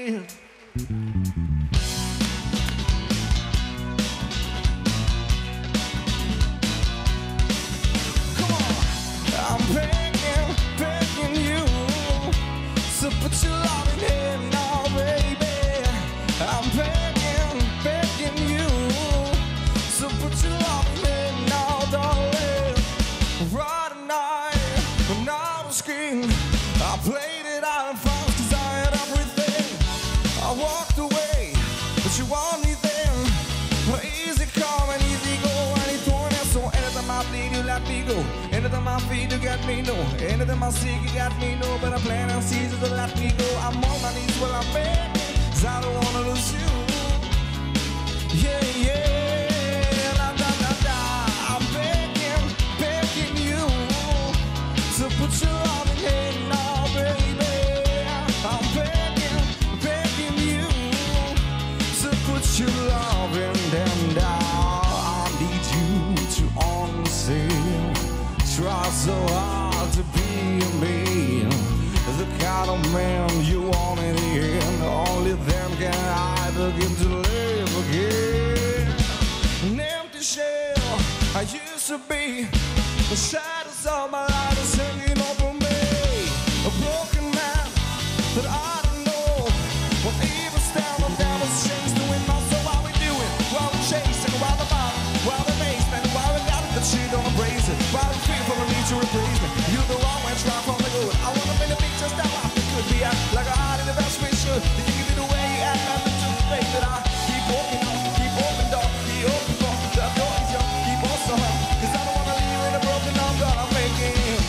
Come on, I'm begging you to put your loving hand now, baby. I'm begging you to put your loving hand now, darling. Right tonight, when I was king, I played it out and found 'cause I had everything. I walked away, but you want me then. Easy come and easy go, and it's doing it. So anytime I bleed, you let me go. Anytime I feel, you got me, no. Anytime I seek, you got me, no. But I plan on seasons to let me go. I'm on my knees while I'm begging, 'cause I don't wanna lose you. Yeah, yeah, la da da da. I'm begging you to put your loving hand now, baby. I'm begging you to put your loving hand down. I need you to understand. Try so hard to be a man, the kind of man you want in the end. Only then can I begin to live again. An empty shell I used to be, the shadows of my life is hanging over me. A broken man that I don't know what even stand up down was changed to win my soul. While we do it, while we're chasing, while the bottom, while the basement, while we got it, that shit don't embrace it. While we feel for a need to replace me. You're the wrong way, try from the good. I wanna be the picture that I could be at, like a heart in the best way should. Did you give it away? You act like the truth, faith that I keep walking on, keep open door, keep open for the door is young, keep on so hard. 'Cause I don't wanna leave you in a broken arm, God, I'm making.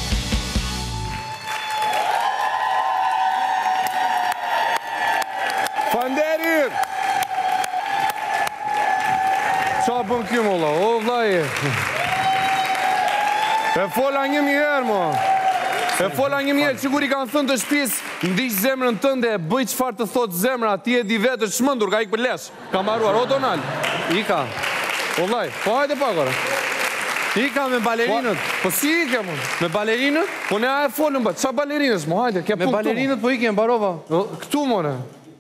Fanderit! Qa bën kjo molla, o vlaje? E fola një mjerë, mo. E fola një mjerë, që kur i kanë thënë të shpis, ndiq zemrën tënde, bëj qëfar të thotë zemra, ti e di vetë shmëndur, ka ik për lesh. Ka maruar, o Donald, ika. O vlaj, po hajde pakore. Ika me balerinët. Po si ike, mo? Me balerinët? Po ne a e folën, ba, qa balerinës, mo, hajde, ke punë. Me balerinët, po ike, mbarova. Këtu, more.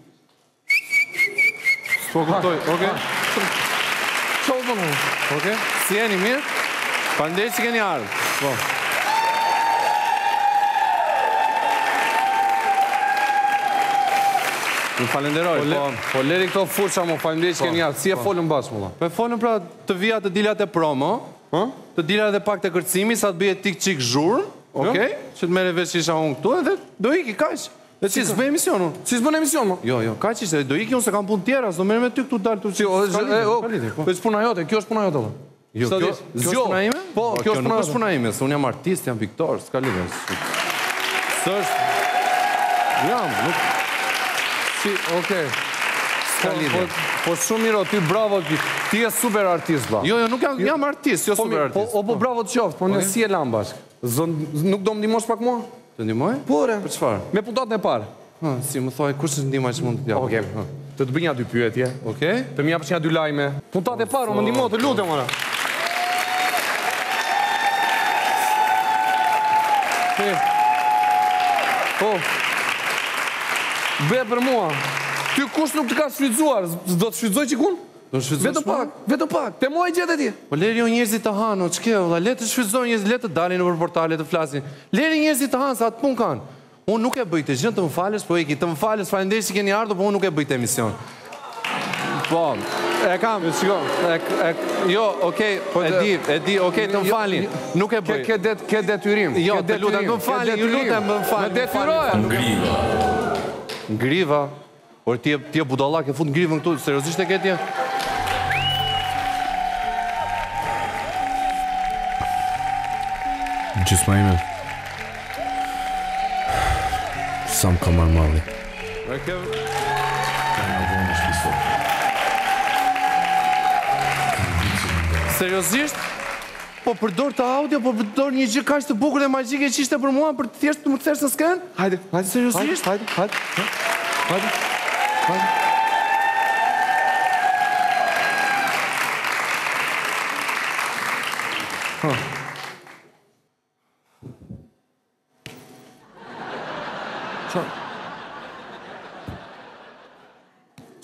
Po këtoj, oke? Qo të në? Oke? Si jeni mirë? Pandej që keni ardhë. Po. Më falenderoj. Po leri këto fusha, mo, falenderoj që keni ardhë. Si e folën basë, mo? Po e folën pra të vija të dilat e promo, të dilat e pak të kërcimi, sa të bje tik qik zhurë, okej? Që të mere veç që isha unë këtu, edhe do iki, kaq. Dhe si s'bën emision, unë? Si s'bën emision, mo? Jo, kaq ishte, do iki unë se kam punë tjera, s'do mere me ty këtu dalë të që... Po është puna jote, kjo është puna jote, dhe. Jo, kjo është puna ime? Po, kjo nuk është puna ime, se unë jam artist, jam piktor, s'ka lidhe. Së është... Jam, nuk... Si, okej. S'ka lidhe. Po shumë miro, ty bravo, ti je super artist, ba. Jo, nuk jam artist, jo super artist. O, po bravo të qoftë, po në si e lam bashkë. Nuk do më ndimosh pak mua? Të ndimoj? Pore. Për qëfar? Me puntat në parë. Si më thoj, kush është ndimaj që mund të t'japë? Okej, të të bënja 2 pyetje. Okej. Të më japësh 2 lajme. Puntat e parë, më ndimo, të lutem, mëra. Po. Be për mua. Ty kush nuk të ka shfrytzuar? Do të shfrytzoj qikun? Do të shfrytzoj? Vetë pak. Te mua i gjetë e ti. Po leri o njerëzit të hanë, o qke, le të shfrytzoj njerëzit, le të dalin në për portale të flasin. Leri njerëzit të hanë, sa atë pun kanë. Unë nuk e bëjtë, gjënë të më falës, po eki, të më falës, falenderoj që keni ardhur, po unë nuk e bëjtë emision. Po, e kam, jo, okej, e di, okej, të më falin, nuk e bëjtë. Ke detyrim. Jo, të lutem, të më falin, ju lutem, më falin. Me detyroja. Ngriva. Por ti e budalla, ke fut ngrivën këtu, seriosisht e ketja? Gjysma ime. Sa më ka marrë malli. Seriosisht? Po përdor të audio, po përdor një gjë kaq të bukur dhe magjike që ishte për mua, për të thjesht të më kthesh në sken? Hajde, seriosisht? Hajde.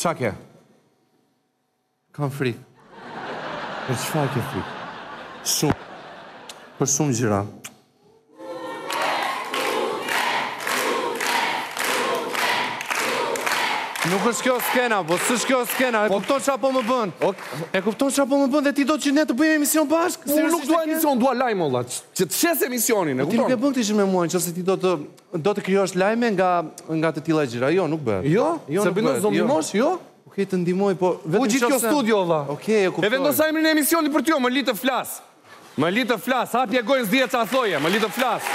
Qa ke? Kam frikë. Për çfarë ke frikë? Shumë. Për shumë gjëra. Nuk është kjo skena, po s'është kjo skena, e kupton çfarë po më bën. E kupton çfarë po më bën dhe ti do që ne të bëjmë emision bashkë? Unë nuk dua emision, dua lajm olla, që të shes emisionin, e Ti nuk e kupton? bën këtë gjë me mua, nëse ti do të krijosh lajme nga të tilla gjëra. Jo, nuk bëhet. Jo? Se nuk bëjnë bëhet, do ndihmosh, jo? Okej, të ndihmoj, po vetëm U gjithë kjo studio, valla. Okej, e kuptoj. E vendosa emrin e emisionit për ty, më li të flas. Më li të flas, hapje gojën s'dihet çfarë thoje, më li të flas.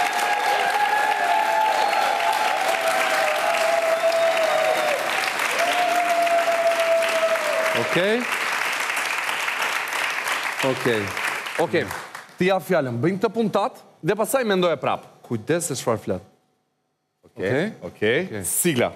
Okej. Okej. Okej. Ti jap fjalën, bëjmë këtë punë tat dhe pastaj mendoje prap. Kujdes se çfarë flet. Okej. Sigla.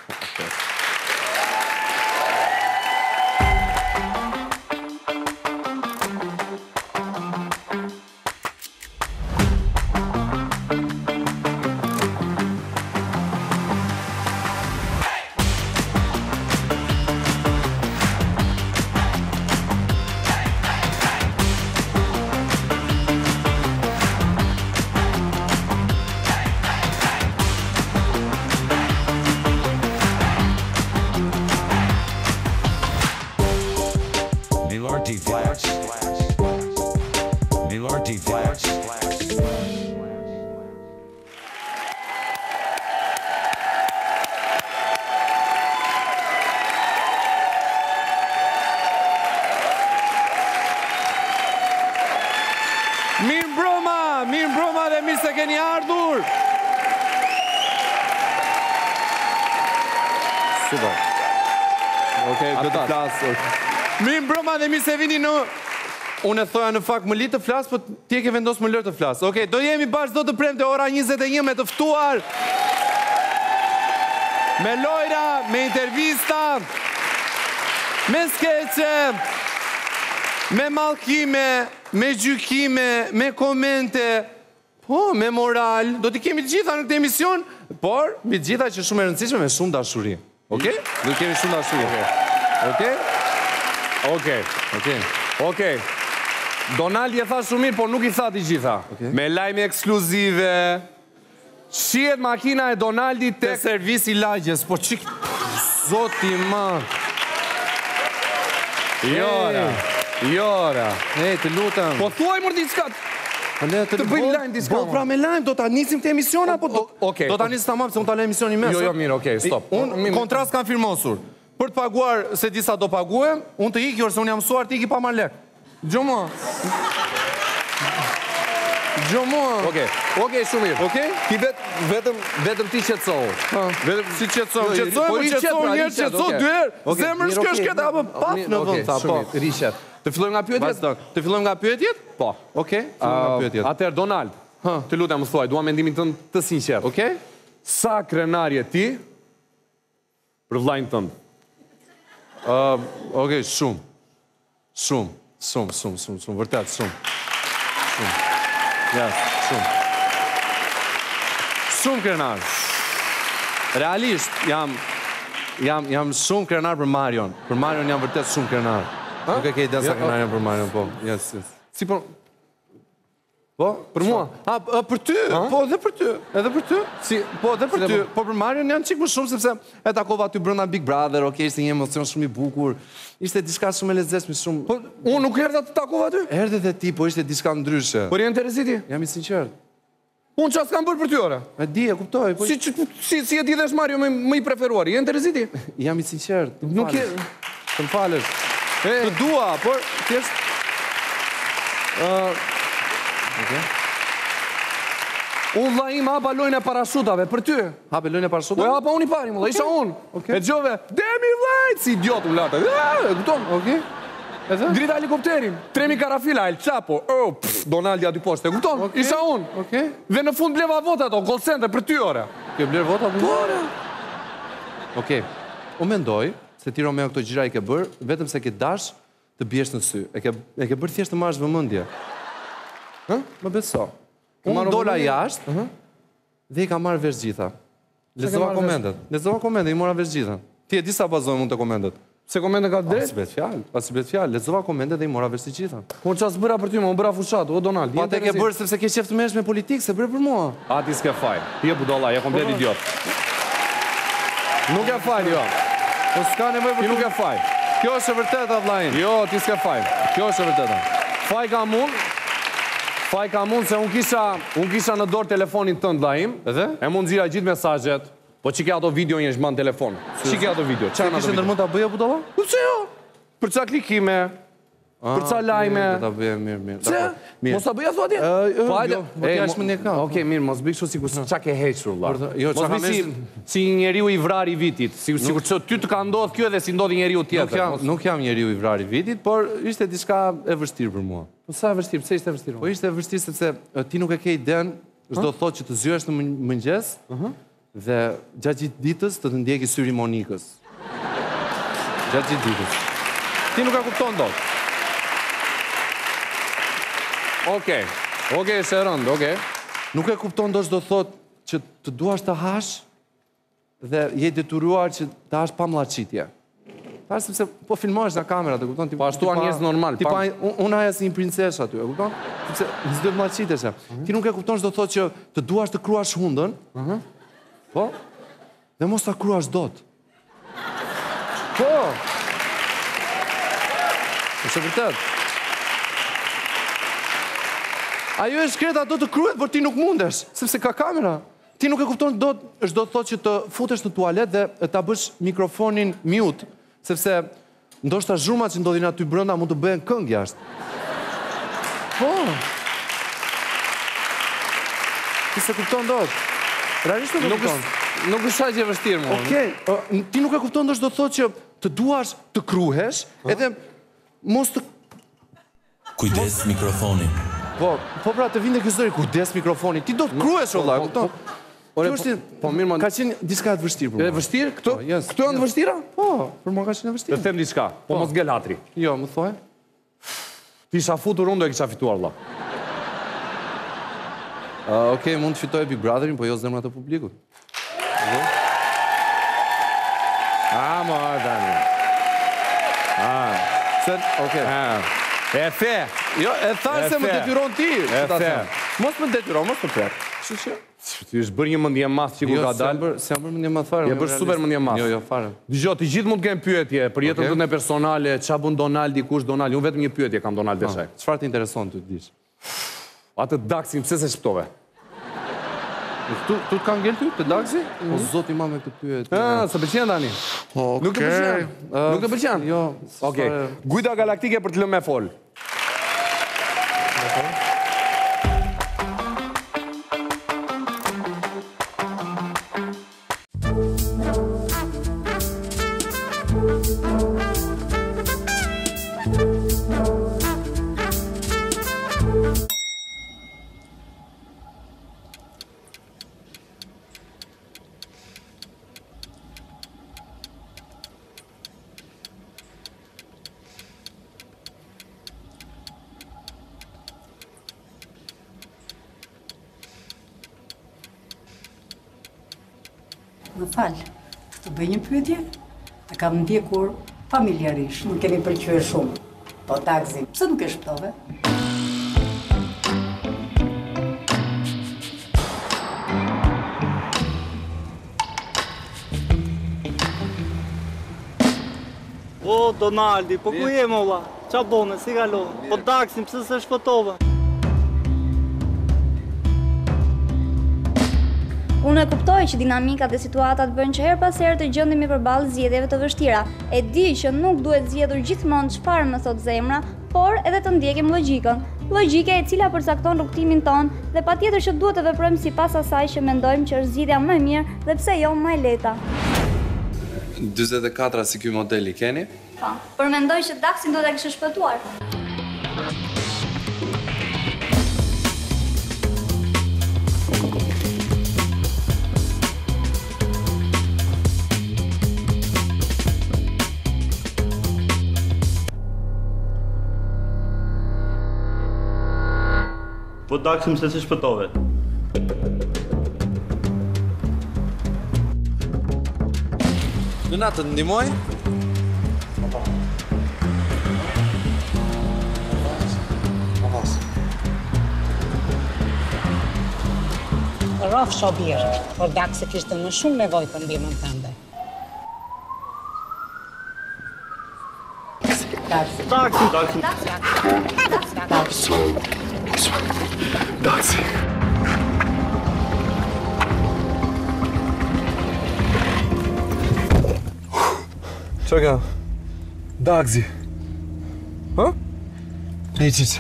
Milarty Flash. Milarty Flash. Mirë mbroma dhe mirë se keni ardhur. Super. Okej, do të flas. Mirë mbroma dhe mirë se vini në... Unë e thoja në fakt më li të flas, po ti e ke vendos më lër të flas. Okej, do jemi bashkë do të premte ora 21 me të ftuar. Me lojra, me intervista, me skeqe, me mallkime, me gjykime, me komente, po, me moral. Do t'i kemi të gjitha në këtë emision, por mbi të gjitha që shumë e rëndësishme me shumë dashuri. Okej? Do të kemi shumë dashuri. Okej? Okej. Donaldi e tha shumë mirë, por nuk i tha të gjitha. Me lajme ekskluzive. Shihet makina e Donaldit Te tek servisi lagjes, po çik... Zoti man. Jora. Ej, të lutem. Po thuaj mor diçka. të bëjmë lajm diçka, Po pra me lajm, do ta nisim të emision apo do Okej. do ta nisim tamam se unë ta lë emisionin mes. Jo, mirë, okej, stop. Unë kontrast kam firmosur. Për të paguar se disa do paguhem, unë të iki, orse unë jam mësuar të iki pa marrë lek. Gjomo. Okej, shumë mirë. Okej? Ti vetëm ti qetësohu. Vetëm si qetësohem, Po i qetësohem një herë, qetësohu, qetësohem dy herë. Okej, Zemër mirë, shkesh okej. këtë apo paf në vend tha, po. Rishet. Të fillojmë nga pyetjet? Vazhdo. Të fillojmë nga pyetjet? Po. Okej, fillojmë nga pyetjet. Atëherë Donald, të lutem më thuaj, dua mendimin tënd të sinqert. Okej? Sa krenarje ti për vllajën tënd? Okej, shumë. Shumë, vërtet shumë. Ja, shumë. Shumë krenar. Realisht jam shumë krenar për Marion. Për Marion jam vërtet shumë krenar. Nuk e ke ide sa krenar jam për Marion, po. Yes. Si po Po, për mua? Për ty, po edhe për ty. Edhe për ty. Po edhe për ty. Po për Marion janë çik më shumë sepse e takova aty brenda Big Brother, okay, ishte një emocion shumë i bukur. Ishte diçka shumë e lezetshme, shumë. Po unë nuk erdha të takova aty? Erdhe dhe ti, po ishte diçka ndryshe. Por je interesiti? Jam i sinqert. Unë çfarë s'kam bërë për ty ore? E di, e kuptoj, po Si e di dhe është Mario më i preferuar, je interesiti? jam i sinqert. Nuk je... Të më falësh. Të dua, por thjesht Unë vlla im hapa lojën e parashutave për ty. hape lojën e Po parashutave. e hapa unë i pari, mulla, isha unë. Okej. E dëgjove, demi vllajt, si idiot unë lata. E kupton? Okej. Edhe? Drita helikopterin, 3000 karafila, El Chapo, Donaldi aty poshtë, e kupton? Okej. Isha unë. Okej. Dhe në fund bleva vota ato, call center për ty ore. Ke bler vota për mua? Okej. Unë mendoj se ti Romeo këto gjëra i ke bërë vetëm se ke dash të biesh në sy. E ke bërë thjesht të marrësh vëmendje. Më beso. Unë marrë dola vëmendje? jashtë dhe i ka marrë vesh gjitha. Lexova marrë vesh? komentet. I mora vesh gjitha. Ti e di sa bazohem unë të komendet? Se komente ka drejt? Pas i bet fjalë, lexova komendet dhe i mora vesh të gjitha. Po ças bëra për ty, më bëra fushat, o Donald. Pa te ke bërë sepse ke qef të merresh me politikë, se bërë për mua. Ati s'ke faj. Je budolla, je komplet idiot. Nuk e faj, jo. Po s'ka nevojë Ti për nuk e faj. Kjo është e vërtetë vllajin. Jo, ti s'ke faj. Kjo është e vërtetë. Faj kam unë se unë kisha në dorë telefonin tënd vllajim. Edhe? E mund nxira gjithë mesazhet. Po çike ato video një shman telefon. Çike ato video. Çfarë Çfarë kishe ndërmend ta bëja budalla? Po pse jo? Për ca klikime. Për ca lajme. Ta bëja mirë. Pse? Mos ta bëja thua ti? Po hajde. Po ti është më ne ka. Okej, mirë, mos bëj kështu sikur çka ke hequr valla. Jo, çka Mos bëj si një njeriu i vrarë i vitit. Sikur ty të ka ndodhur kjo edhe si ndodhi njeriu tjetër. Nuk jam njeriu i vrarë i vitit, por ishte diçka e vështirë për mua. Po sa e vështirë? Pse ishte e vështirë? Po ishte e vështirë sepse ti nuk e ke iden, çdo thotë që të zyesh në mëngjes, dhe gjatë gjithë ditës të ndjeki syri Monikës. Gjatë gjithë ditës. Ti nuk e kupton dot. Okej, është e rëndë, okej. Nuk e kupton do çdo thotë që të duash të hash dhe je detyruar që të hash pa mllaqitje. Tash sepse po filmohesh nga kamera, të kupton ti. Po ashtu janë njerëz normal. Ti pa unë haja si një princeshë aty, e kupton? Sepse s'do të mllaqitesh. Ti nuk e kupton çdo thotë që të duash të kruash hundën. Po? Dhe mos ta kruash dot. Po. Është e vërtetë. Ajo e shkreta do të kryet, por ti nuk mundesh, sepse ka kamera. Ti nuk e kupton dot, është do të thotë që të futesh në tualet dhe ta bësh mikrofonin mute, sepse ndoshta zhurmat që ndodhin aty brenda mund të bëhen këngë jashtë. Po. Ti se kupton dot. Realisht nuk e kupton. Nuk është aq e vështirë mua. Okej, ti nuk e kupton do të thotë që të duash të kruhesh, edhe mos të Kujdes mikrofonin. Po pra të vinte ky zëri, kujdes mikrofoni. Ti do të kruhesh valla, kupton? Po mirë, ka qenë diçka të vështirë për mua. E vështirë? Këto janë të vështira? Po, për mua ka qenë e Të vështirë. them diçka, po mos ngel hatri. Jo, më thuaj. Ti isha futur unë do e kisha fituar valla. Okej, mund të fitoj Big Brotherin, po jo zemrat e publikut. Mo, tani. Okej. E the. Jo, e thash se më detyron ti. E the. Mos më detyron, mos më prek. Kështu që Ti është bërë një mendje madh që kur ka dalë. Se jam bërë mendje madh fare. Je bërë super mendje madh. Jo, fare. Dgjoj, të gjithë mund të kenë pyetje për jetën tënde personale, ç'a bën Donaldi, kush Donaldi. Unë vetëm një pyetje kam Donald Deshaj. Çfarë të intereson ty të dish? Atë daksin pse se shptove? Tu të kanë ngel ty të daksi? O zoti ma me këtë pyetje. Së pëlqen tani? Nuk të pëlqen? Nuk të pëlqen? Jo. Okej. Gujda galaktike për të lënë me fol. Më falë, të bëj një pyetje? E kam ndjekur familjarisht, nuk kemi pëlqyer shumë. Po taksi, pse nuk e shptove? O, Donaldi, po ku je molla? Qa bone, si kalon? Po taksin, pse se shpëtove? Unë e kuptoj që dinamikat dhe situatat bëjnë që her pas herë të gjendemi përballë zgjedhjeve të vështira. E di që nuk duhet zgjedhur gjithmonë çfarë më thot zemra, por edhe të ndjekim logjikën. Logjika e cila përcakton rrugtimin ton dhe patjetër që duhet të veprojmë sipas asaj që mendojmë që është zgjidhja më e mirë dhe pse jo më e lehta. 44 si ky model i keni? Po, por mendoj që daksin duhet ta kishte shpëtuar. Po daksim se si shpëtove. Nëna të ndihmoj? Rraf shobir, por dak se kishte më shumë nevojë për ndihmën tënde. Taksi. Qa ka? Daxi. Ha? Leqic.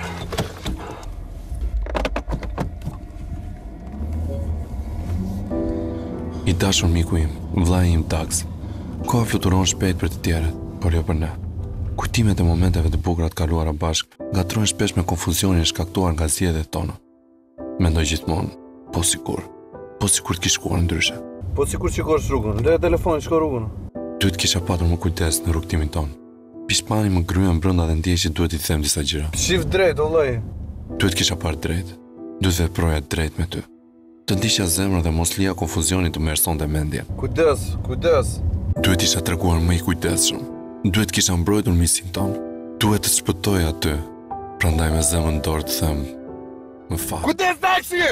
I dashur miku im, vllai im Dax. Koha fluturon shpejt për të tjerët, por jo për ne. Kujtimet e momenteve të bukura të kaluara bashkë ngatrohen shpesh me konfuzionin e shkaktuar nga zgjedhjet tona. Mendoj gjithmonë, po sikur të kish shkuar ndryshe. Po sikur shikosh rrugën, le telefonin, shko rrugën. Duhet kisha patur më kujdes në rrugtimin ton. Pishpani më gryen brenda dhe ndjej që duhet i them disa gjëra. Shif drejt, vëllai. Duhet kisha parë drejt. Duhet veproja drejt me ty. Të ndiqja zemrën dhe mos lija konfuzionit të më erësonte mendjen. Kujdes. Duhet isha treguar më i kujdesshëm. Duhet kisha mbrojtur misin ton. Duhet të shpëtoj aty. Prandaj me zemrën në dorë të them, më fal. Kujdes taksi!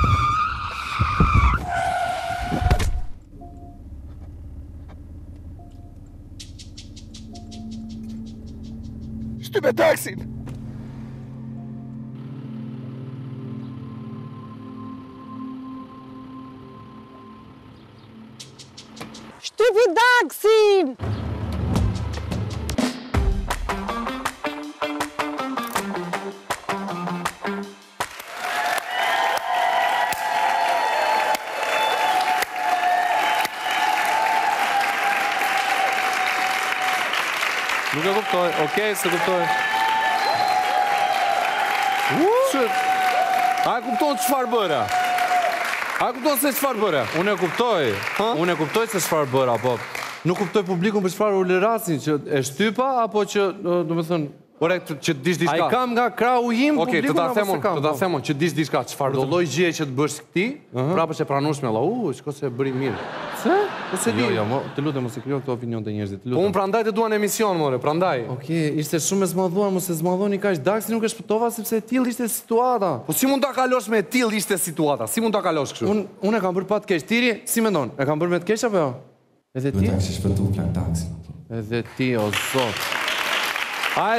Shtype taksin! Shtypi taksin! Nuk e kuptoj, okej, se kuptoj. A e kupton çfarë bëra? A e kupton se çfarë bëra? Unë e kuptoj se çfarë bëra, po nuk kuptoj publikun për çfarë u lërasin, që e shtypa apo që, domethënë, që dish diçka. Ai kam nga krahu im publikun apo se kam? Të ta themon që dish diçka, çfarë do lloj gjëje që të bësh ti, prapë që pranush me Allah, shko se bëri mirë. Se? Po se di. Jo, të lutem mos e krijo këto opinion të njerëzit, të lutem. Po unë prandaj të duan emision, more, prandaj. Okej, ishte shumë e zmadhuar, mos e zmadhoni kaq. Daxi nuk e shpëtova sepse e tillë ishte situata. Po si mund ta kalosh me tillë ishte situata? Si mund ta kalosh kështu? Unë e kam bërë pa të keq. Tiri, si mendon? E kam bërë me të keq apo jo? Edhe ti? Daxi shpëtu plan Daxi. Edhe ti, o zot. A e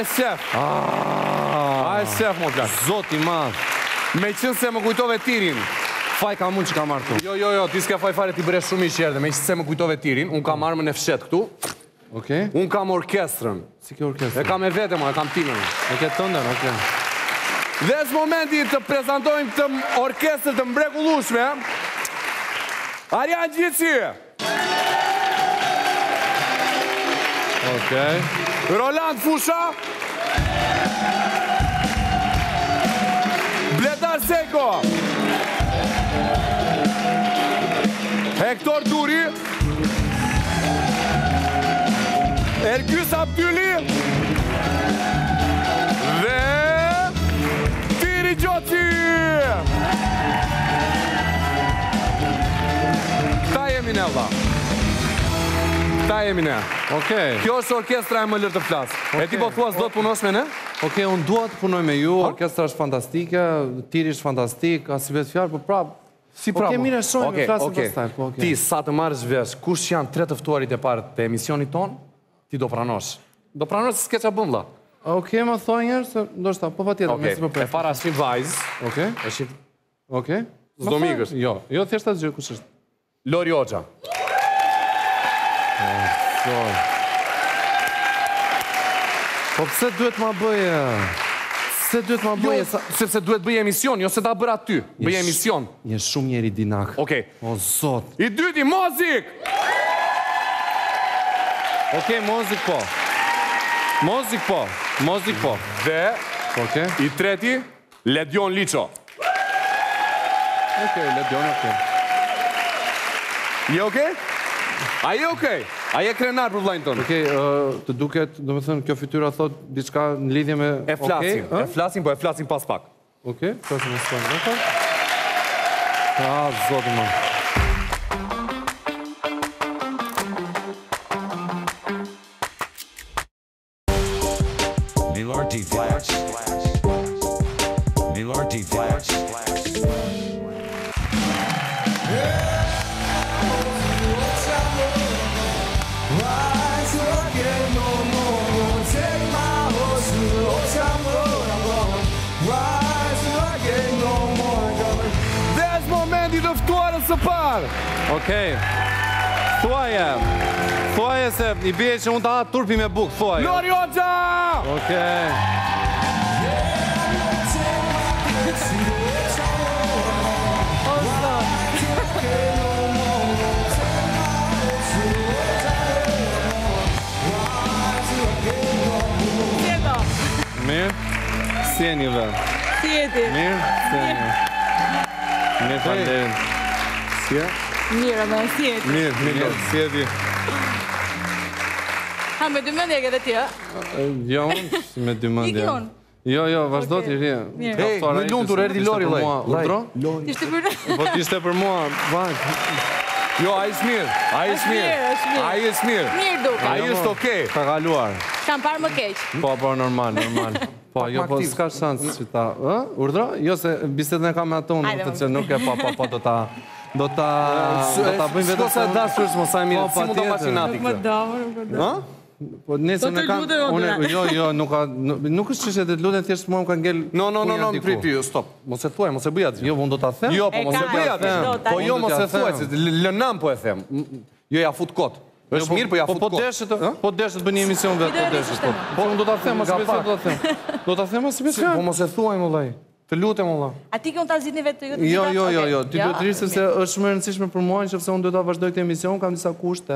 shef, mo plak. Zot i madh. Me qënë se më kujtove tirin. Faj ka mund që ka marrë tu. Jo, ti s'ka faj fare ti bëre shumë i qerdhe. Me qënë se më kujtove tirin, unë kam armën e fshet këtu. Okej. Unë kam orkestrën. Si ke orkestrën? E kam e vete, e kam timën. E ke tëndën, okej. Dhe është momenti të prezentojmë të orkestrë të mbrekullueshme. Arjan Gjici. Okej. Roland Fusha. Bledar Seko. Hector Duri. Ergys Abdyli. Dhe Tiri Gjoci. Ta jemi ne, valla. Ta jemi ne. Okej. Kjo është orkestra e më lërë të flasë. E ti po thua s'do të punosh me ne? Okej, unë dua të punoj me ju, orkestra është fantastike, Tiri është fantastik, as i vetë fjarë, po prapë. Si prapë? Okej, mire shojnë me flasën pastaj. Ti, sa të marrësh vesh, kush janë 3 të ftuarit e parë të emisionit tonë, ti do pranosh. Do pranosh se s'ke qa bëm, vlla. Okej, më thoj njerë, se ndoshta, po patjetër, me si më prejtë. E para është një vajzë. Okej. Okej. S'do mikës. Jo, thjesht atë gjë, kush është? Lori Hoxha. Po pse duhet ma bëje? Sepse duhet bëje emision, jo se ta bërë aty. Bëje emision. Je shumë njeri dinak. Okej. O zot. I dyti, mozik! Okej, mozik po. Mozik po. Dhe i treti, Ledion Liço. Okej, Ledion, okej. Je okej? A je okej? A je krenar për vlajnë tonë? Okej, të duket, do me thënë, kjo fytyra thot diçka në lidhje me... E flasin, po e flasin pas pak. Okej, flasin pas pak. zotë më. Okej. Thuaje se i bie që unë ta ha turpi me bukë, thuaje. Lori Hoxha! Okej. Mirë, si e një vend? Si jeti? Mirë, si e një. Mirë, falenderit. Si e? Mirë, me si jeti? Mirë, si e ti? Ha, me dy mendje ke dhe ti, Jo, unë, me dy mendje. Iki unë? Jo, vazhdo t'i rri. Mirë. Hey, me lundur, erdi Lori, vaj. Urdro? Ishte për... Po t'ishte për mua, vaj. Jo, a ish mirë. A ish mirë. Mirë duke. A ish okej. Ka kaluar. Kam parë më keq. Po, normal. Po, jo, po s'ka shansë që ta... Urdro? Jo, se bisedën e kam me ato, unë të që nuk e po, do ta bëjmë vetë... S'ko se dashur mos sa mirë, si mund të machinati Nuk më do. Po nesër ne kam... Jo, nuk është që të lutem, thjesht mua më ka ngel... No, pripi, stop. Mos e thuaj, mos e bëj atë. Jo, unë do ta them. Jo, po mos e bëj atë. Po jo, mos e thuaj, se lënam po e them. Jo, ja fut kot. Është mirë, po ja fut kot. Po deshet bën një emision vetë, po deshet. Po unë do ta them, as besoj do ta them. Do ta them as besoj. Po mos e thuaj, vëllai. Të lutem, vëlla. A ti ke unë ta zgjidhni vetë ju? Jo. Ti duhet të rrisë se është më e rëndësishme për mua, nëse unë do ta vazhdoj këtë emision, kam disa kushte.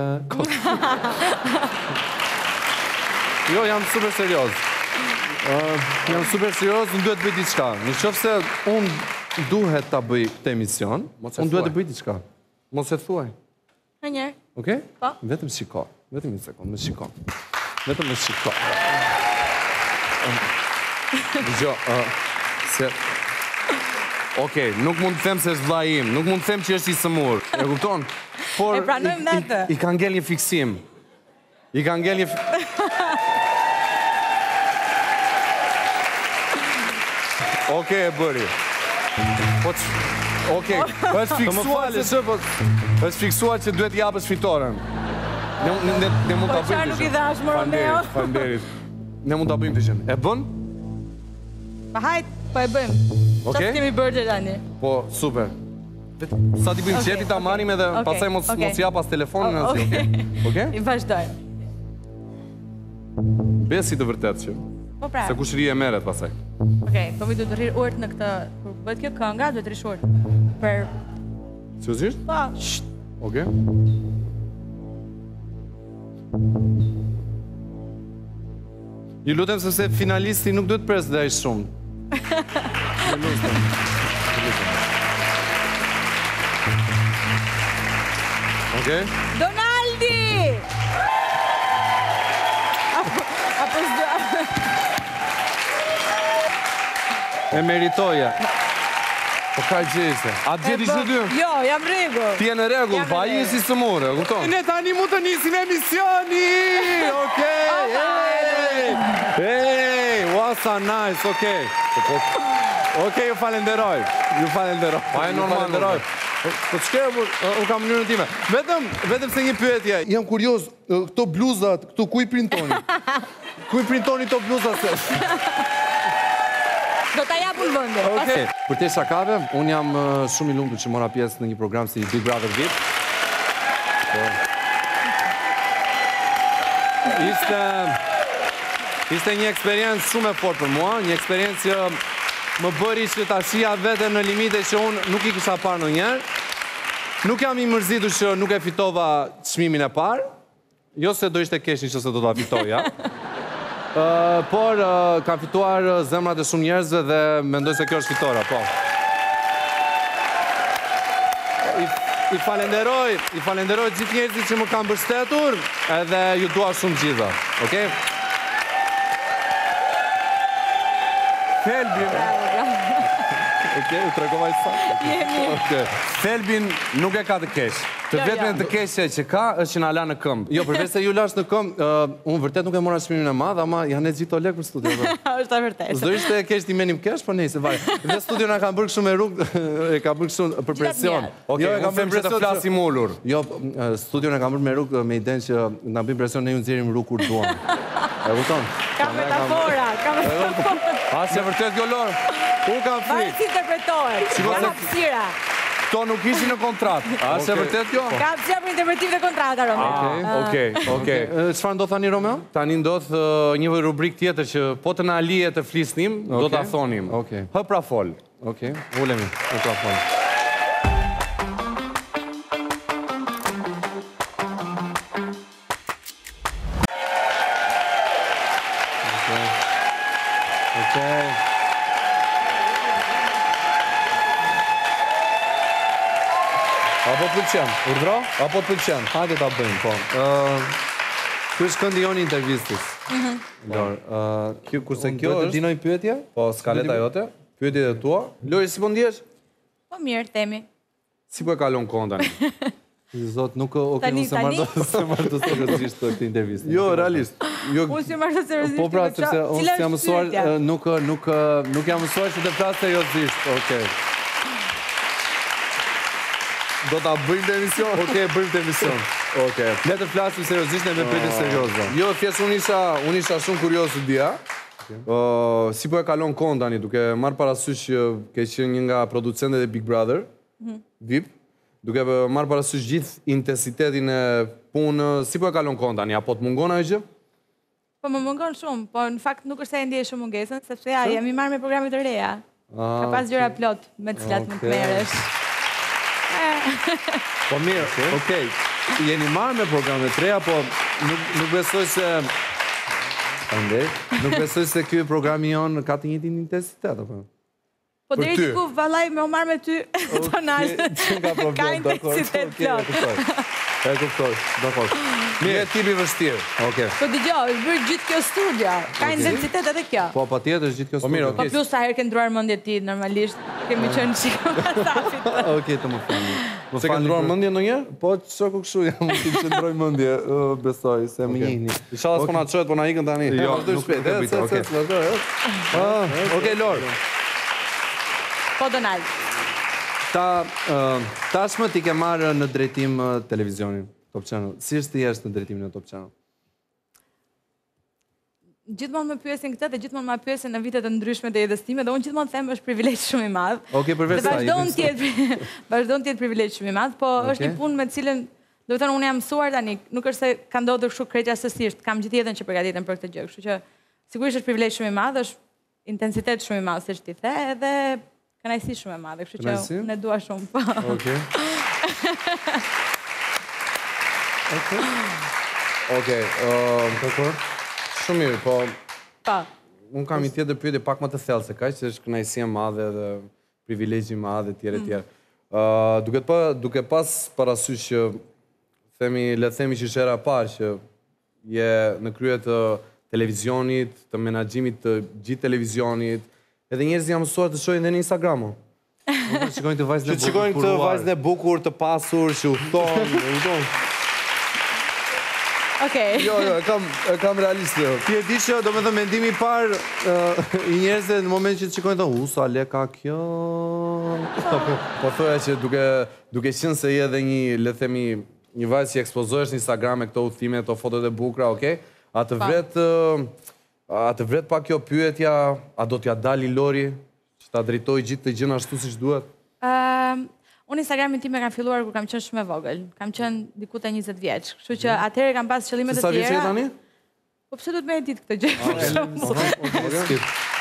Jo, jam super serioz. Unë duhet të bëj diçka. Nëse unë duhet ta bëj këtë emision, unë duhet të bëj diçka. Mos e thuaj. Në njerë. Okej? Po. Vetëm shiko. Vetëm një sekundë, më shiko. Vetëm më shiko. Dëgjoj, se... Okej, nuk mund të them se është vllai im, nuk mund të them që është i sëmur. E kupton? Por E pranojmë me atë. I ka ngel një fiksim. Okej, e bëri. Okej, është fiksuar që duhet japësh fitoren. Ne mund ta bëjmë. Po çfarë nuk i dhash më Romeo? Faleminderit. Ne mund ta bëjmë të gjën. E bën? Pa hajt, po e bëjmë. Okej. Çfarë kemi bërë deri tani? Po, super. Sa ti bëjmë qeti ta marrim edhe pastaj mos jap pas telefonin asgjë. Okej? I vazhdoj. Besi të vërtet që. Po pra. Se kush rri e merret pastaj. Okej, po mi duhet të rrirë urt në këtë, kur bëhet kjo kënga, duhet të rrish urt. Për... Seriozisht? Po. Okej. Ju lutem sepse finalisti nuk duhet pres dhe aq shumë. Ju lutem. Okej? Donaldi! Apo s'do... E meritoja. Po ka gjese. A djeti që dy? Jo, jam rregull. Ti je në rregull, pa i si sëmure, kupton? Ne tani mund të nisim emisioni! Okej! Hey, what's so nice, okej. Okej, ju falenderoj. Pa e normal. Po çka u kam mënyrën time. Vetëm se një pyetje. Jam kurioz, këto bluzat, këtu ku i printoni? Ku i printoni këto bluzat? Do ta japun vëndin. Okej. Për te shakave, unë jam shumë i lumtur që mora pjesë në një program si Big Brother VIP. Ishte një eksperiencë shumë e fortë për mua, një eksperiencë që më bëri që ta shija vete në limite që unë nuk i kisha parë ndonjëherë. Nuk jam i mërzitur që nuk e fitova çmimin e parë, jo se do ishte keq nëse do ta fitoja. Por kam fituar zemrat e shumë njerëzve dhe mendoj se kjo është fitore, po. I falenderoj gjithë njerëzit që më kanë mbështetur, edhe ju dua shumë gjitha, okej? Thelbin... Okej, u tregova i saktë. Thelbin nuk e ka të keq. Të vetën të keqe që ka është që na la në këmbë. Jo, përveç se ju lash në këmbë, unë vërtet nuk e mora çmimin e madh, ama janë gjithë lek për studio. Është e vërtetë. S'do ishte e keq ti menim kesh, po nejse vaj. Dhe studio na kanë bërë kështu me rrugë, e ka bërë kështu për presion. Okej, e kam thënë që të flasim ulur. Jo, studio na kanë bërë me rrugë me idenë që na bëjnë presion, ne ju nxjerrim rrugë kur duam. E kupton? Ka metafora. A se vërtet kjo Lor? U kam frikë. Varet si interpretohet. Ka hapësira. Këto nuk ishin në kontratë. A është e vërtet kjo? Ka pse për interpretim të kontrata, Romeo. Okej. Çfarë ndodh tani Romeo? Tani ndodh një rubrikë tjetër që po të na lihet të flisnim, do ta thonim. Okej. Hë pra fol. Okej, ulemi. Hë pra fol. Apo të pëlqen? Urdhro? Apo të pëlqen? Hajde ta bëjmë, po. Ky është këndi jonë intervistës. Lor, kurse kjo është dinoj pyetje? Po, skaleta jote, pyetjet e tua. Lori, si po ndjesh? Po mirë, themi. Si po e kalon kohën tani? Zot, nuk unë se marrë të seriozisht këtë intervistë. Jo, realisht. Unë si marrë të seriozisht. Po pra, sepse unë si jam mësuar, nuk jam mësuar që të flasë seriozisht. Okej. Do ta bëjmë të emision? Okej, bëjmë të emision. Okej. Le të flasim seriozisht në pyetje serioze. Jo, thjesht unë isha shumë kurioz të dija. Si po e kalon kohën tani, duke marrë parasysh që ke qenë një nga producentët e Big Brother, VIP, duke marrë parasysh gjithë intensitetin e punë, si po e kalon kohën tani, apo të mungon ajo gjë? Po më mungon shumë, po në fakt nuk është se e ndjej shumë mungesën, sepse ja, jam i marrë me programe të reja. Ka pas gjëra plot me të cilat mund të merresh. Po mirë, okej. Jeni marrë me programe të reja, po nuk besoj se... Nuk besoj se ky programi jonë ka të njëjtin intensitet, apo? Po deri diku vallaj me u marrë me ty, Donald. Ka intensitet plot. E kuptoj, dakor. Mirë, tipi vështirë. Okej. Po dëgjoj, është bërë gjithë kjo studio. Ka intensitet edhe kjo. Po patjetër është gjithë kjo studio. Po plus sa herë ke ndruar mendjen ti, normalisht kemi qenë çik stafit. Okej, të më falni. Se ke ndruar mendjen ndonjëherë? Po çoku kështu jam, mund të ndroj mendje, besoj se më njihni. Inshallah s'po na çohet, po na ikën tani. Jo, nuk e bëj. Okej, Lor. Po Donald. Tashmë ti ke marrë në drejtim televizionin, Top Channel. Si është ti jeshtë në drejtimin e Top Channel? Gjithmonë më pyesin këtë dhe gjithmonë më pyesin në vitet të ndryshme të jetës time dhe unë gjithmonë them është privilegj shumë i madh. Okej, përveç asaj. Vazhdon të jetë privilegj shumë i madh, po është një punë me të cilën, do të thënë unë jam mësuar tani, nuk është se ka ndodhur kështu krejtësisht, kam gjithë jetën që përgatiten për këtë gjë, kështu që sigurisht është privilegj shumë i madh, është intensitet shumë i madh, siç ti the, edhe kënaqësi shumë e madhe, kështu që unë e dua shumë. Okej. Okej, shumë mirë, po... Unë kam një tjetër pyetje pak më të thellë se kaq, që është kënaqësi e madhe dhe privilegji i madh e tjerë. Duke pas parasysh që le të themi që është era e parë që je në krye të televizionit, të menaxhimit të gjithë televizionit, edhe njerëzit janë mësuar të shohin edhe në Instagram. Shikojnë të vajzën e bukur. Që shikojnë këtë vajzën e bukur, të pasur, që udhton. Okej. Jo, e kam realisht. Ti e di që do me dhe mendimi i parë i njerëzve në moment që të shikojnë të sa le ka kjo... Po thoja që duke qenë se je edhe një, le themi, një vajzë që ekspozohesh në Instagram e këto udhime, këto fotot e bukura, okej? A të vret pa kjo pyetja, a do t'ja dali Lori, që ta drejtoj gjithë të gjëna ashtu siç duhet? Unë Instagramin tim e kam filluar kur kam qenë shumë e vogël. Kam qenë diku te 20 vjeç. Kështu që atëherë kam pas qëllime të tjera. Sa vjeç je tani? Po pse duhet më e ditë këtë gjë?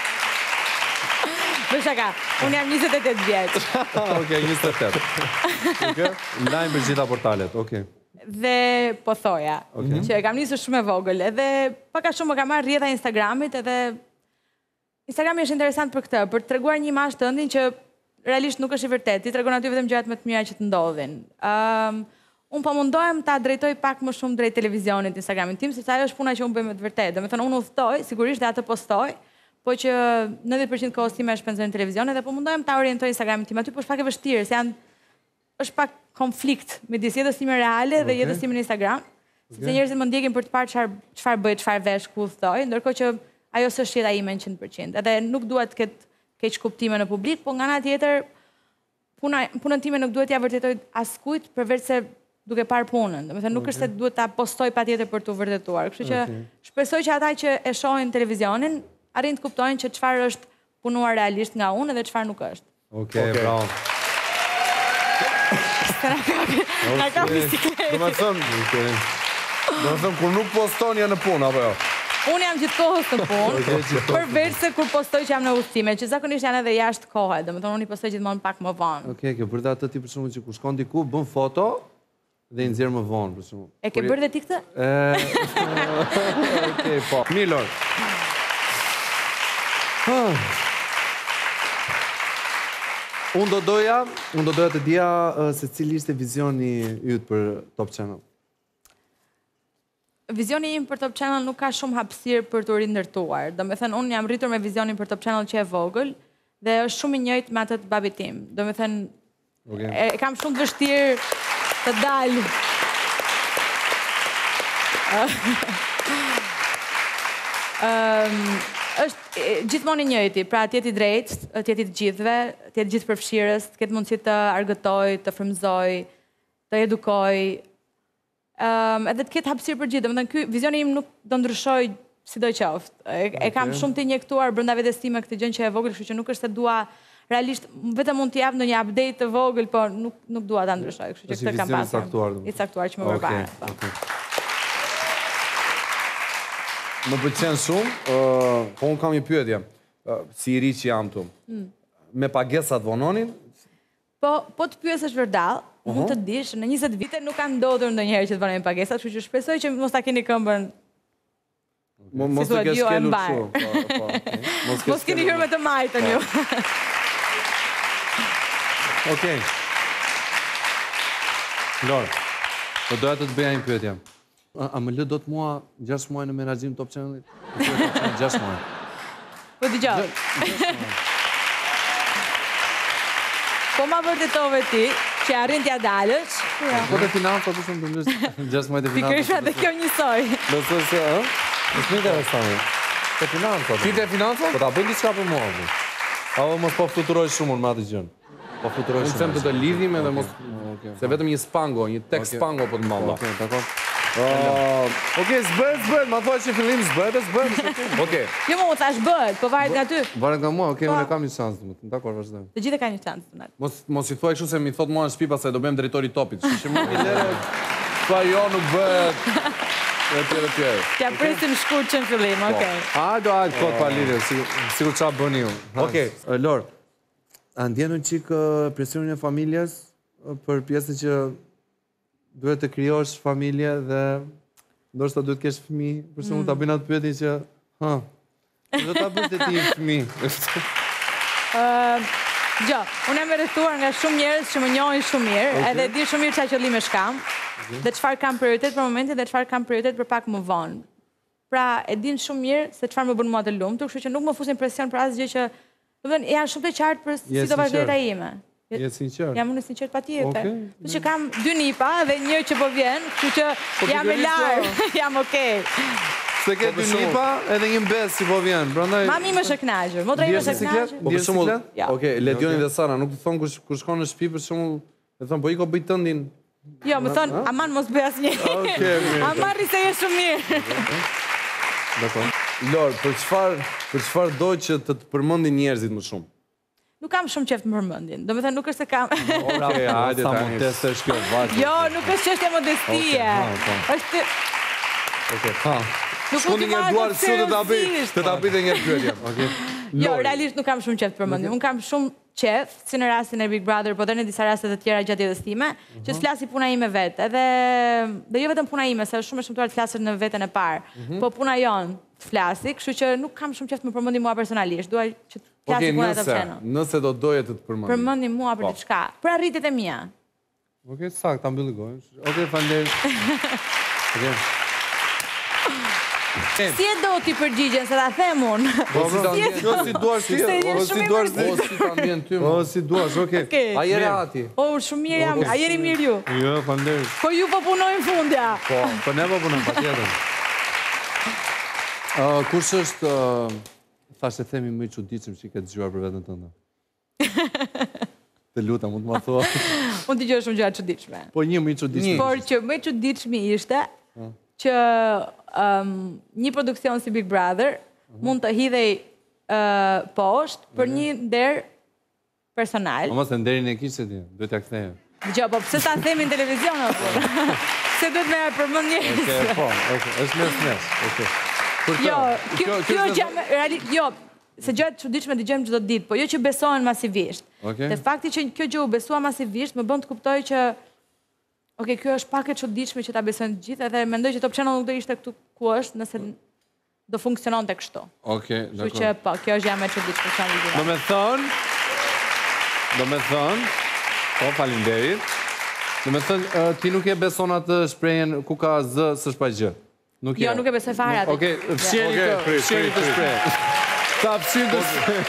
Shaka, unë jam 28 vjeç. Okej, 28. Ndajmë për gjitha portalet, okej. Dhe po thoja, që e kam nisur shumë e vogël, edhe pak a shumë më kam marrë rrjeta Instagramit, edhe Instagrami është interesant për këtë, për të treguar një imazh tëndin që realisht nuk është i vërtetë, ti tregon aty vetëm gjërat më të mira që të ndodhin. Unë po mundohem ta drejtoj pak më shumë drejt televizionit Instagramin tim, sepse ajo është puna që unë bëj me të vërtetë. Domethënë unë udhtoj, sigurisht dhe atë postoj, po që 90% kohës time e shpenzoj në televizion dhe po mundohem ta orientoj Instagramin tim aty, po është pak e vështirë, se është pak konflikt midis jetës time reale dhe jetës time në Instagram, sepse njerëzit më ndjekin për të parë çfarë bëj, çfarë vesh, ku udhtoj, ndërkohë që ajo s'është jeta ime 100%. Edhe nuk dua të ketë keq kuptime në publik, po nga ana tjetër punën time nuk duhet t'ia vërtetoj askujt përveç se duke parë punën. Domethënë nuk është se duhet ta postoj patjetër për t'u vërtetuar. Kështu që shpresoj që ata që e shohin televizionin arrin të kuptojnë që çfarë është punuar realisht nga unë dhe çfarë nuk është. Okej, bravo. se na ka bisikletë. Do me thëmë, kur nuk poston janë në punë, apo jo? Unë jam gjithkohës në punë, përveç se kur postoj që jam në udhëtime, që zakonisht janë edhe jashtë kohe, domethënë unë i postoj gjithmonë pak më vonë. Okej, ke bërë atë ti për shkakun që kur shkon diku bën foto dhe i nxjerr më vonë për shkakun. E ke bërë dhe ti këtë? Okej, po. Milor. Unë do doja të dija se cili ishte vizioni yt për Top Channel. Vizioni im për Top Channel nuk ka shumë hapësirë për të rindërtuar. Domethënë unë jam rritur me vizionin për Top Channel që e vogël dhe është shumë i njëjtë me atë të babit tim. Domethënë e kam shumë të vështirë të dal. Është gjithmonë i njëjti, pra të jetë i drejtë, të jetë i të gjithëve, të jetë gjithë përfshirës, të ketë mundësi të argëtoj, të frymëzoj, të edukoj. Edhe të ketë hapësirë për gjithë, domethënë ky vizioni im nuk do ndryshoj sidoqoftë. E kam shumë të injektuar brenda vetes time këtë gjë që e vogël, kështu që nuk është se dua realisht vetëm mund të jap ndonjë update të vogël, por nuk dua ta ndryshoj, kështu që këtë kam pasur. I caktuar që më përpara. Më pëlqen shumë, po unë kam një pyetje, si i ri që jam tu. Me pagesat vononin? Po të pyesësh vërdall, mund të dish, në 20 vite nuk ka ndodhur ndonjëherë që të vënojmë pagesat, kështu që shpresoj që mos ta keni këmbën. Mos të kesh kelur kështu. Mos keni hyrë me të majtën ju. Okej. Lor, po doja të bëja një pyetje. A më lë dot mua 6 muaj në menaxhim Top Channel-it? 6 muaj. Po dëgjoj. Po ma vërtetove ti, që arrin t'ja dalësh. Po të financa, të shumë të mështë 6 muaj të financa. Pikërisht atë kjo njësoj. Nësë se, është një interesantë. Të financa. Ti të financa? Po ta bëjnë diçka për mua. Apo mos po fluturoj shumë me atë gjën. Po fluturoj shumë. Unë them të të lidhim edhe mos... Se vetëm një spango, një tek spango po të malla. Okej, dakor. Okej, zbët, ma thua që fillim zbët. Okej. Jo më thash bëhet, po varet nga ty. Varet nga mua, okej, unë e kam një shans. Dakor, vazhdojmë. Të gjithë e ka një shans. Mos i thuaj kështu se mi thot mua në shtëpi pastaj do bëjmë drejtori topit. Që më i lere, thua jo nuk bëhet. T'ja presim shkurt që në fillim, okej. Hajdo, kot pa lidhje, sigur qa bëni ju. Okej, Lor, a ndjenu qik presionin e familjes për pjesën që duhet të krijosh familje dhe ndoshta duhet të kesh fëmijë, për shembull ta bëjnë atë pyetje që, do ta bësh ti fëmijë. Unë jam e rrethuar nga shumë njerëz që më njohin shumë mirë, edhe di shumë mirë çfarë qëllime kam, dhe çfarë kam prioritet për momentin dhe çfarë kam prioritet për pak më vonë. Pra, e din shumë mirë se çfarë më bën mua të lumtur, kështu që nuk më fusin presion për asgjë që, domethënë, janë shumë të qartë për si do vazhdoj jeta ime. Je sinqert? Jam unë sinqert patjetër. Kështu që kam 2 nipa dhe një që po vjen, kështu që jam e larë, jam okej. Se ke 2 nipa edhe një mbes si po vjen. Mami më është e kënaqur, motra ime është e kënaqur. Për shembull, okej, Ledioni dhe Sara nuk të thon kur shkon në shtëpi për shembull, e thon po iko bëj tëndin. Jo, më thon, aman mos bëj asnjë. Okej. Aman rri se je shumë mirë. Dakor. Lor, për çfarë do që të përmendin njerëzit më shumë? Nuk kam shumë qeft më përmendjen. Domethënë nuk është se kam. Okej, hajde ta modeste është kjo, vazhdo. Jo, nuk është çështje modestie. Është Okej. Shkoni një duar sot të ta bëjë një pyetje. Okej. Jo, realisht nuk kam shumë qeft përmendjen. Unë kam shumë qeft, si në rastin e Big Brother, po edhe në disa raste të tjera gjatë jetës time, që të flasi puna ime vetë. Dhe jo vetëm puna ime, se është shumë e shëmtuar të flasësh në veten e parë, po puna jonë të flasi, kështu që nuk kam shumë qeft më përmendi mua personalisht. Dua që të flasi puna e Top Channel. Nëse do doje të përmendi. Përmendi mua për diçka, për arritjet e mia. Okej, sakt, ta mbylli gojën. Okej, faleminderit. Okej. Si e do ti përgjigjen, se ta them unë? Si duash ti, si ta mbjen ty. Si duash, okej. A jere ati? Shumë mirë jam, a jeri mirë ju? Jo, faleminderit. Po ju po punojnë fundja. Po ne po punojmë, patjetër. Kush është, thashtë e themi më i çuditshëm që i ke dëgjuar për veten tënde? Të lutem, mund të më thua. Unë dëgjoj shumë gjëra çuditshme. Po një më i çuditshëm. Por që më i çuditshmi ishte që një produksion si Big Brother mund të hidhej poshtë për një nder personal. Mos e nderin e kishte ti, duhet t'ja ktheje. Dgjoj, po pse ta themi në televizion apo? Se duhet me përmend njerëz. Po, është mes. Okej. Jo, kjo gjë se gjërat çuditshme dëgjojmë çdo ditë, po jo që besohen masivisht. Te fakti që kjo gjë u besua masivisht më bën të kuptoj që kjo është pak e çuditshme që ta besojnë të gjithë, edhe mendoj që Top Channel nuk do ishte këtu ku është nëse do funksiononte kështu. Okej, dakor. Kështu që po, kjo është gjë më e çuditshme që kam vijuar. Do me thënë, po, faleminderit. Do me thënë, ti nuk e beson atë shprehjen ku ka z s'është pa gjë. Jo, nuk e besoj fare atë. Okej, fshjeri të shpreh. Ta fshin të shpreh.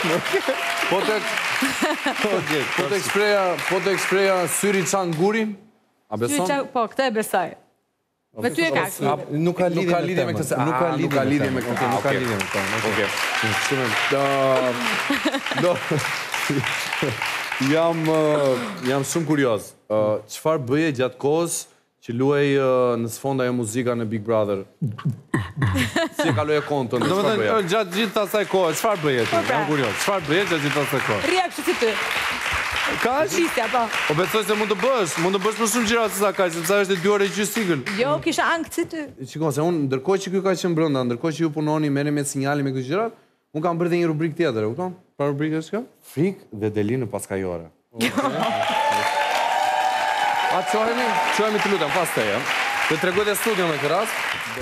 Po të shpreha syri çan gurin? A beson? Po, këtë e besoj. Me ty e ka kështu. Nuk ka lidhje me këtë. Nuk ka lidhje me këtë. Okej. Jam shumë kurioz. Çfarë bëje gjatë kohës që luaj në sfonda e muzika në Big Brother? Si e kaloje kontën? Do me thënë, gjatë gjithë asaj kohë, çfarë bëje ti? Jam kurioz. Çfarë bëje gjatë gjithë asaj kohë? Rria kështu si ty. Ka? Shistja, po. Po besoj se mund të bësh më shumë gjëra se sa kaq, sepse është e 2 orë gjysmë sigël. Jo, kisha ankth si ty. Shikoj se unë ndërkohë që ky ka qenë brenda, ndërkohë që ju punoni merrni me sinjali me këto gjëra, unë kam bërë dhe një rubrikë tjetër, e kupton? Pra rubrika është kjo? Frikë dhe deli në paskajore. A çohemi të lutem pas teje. Të tregoj te studio në këtë rast.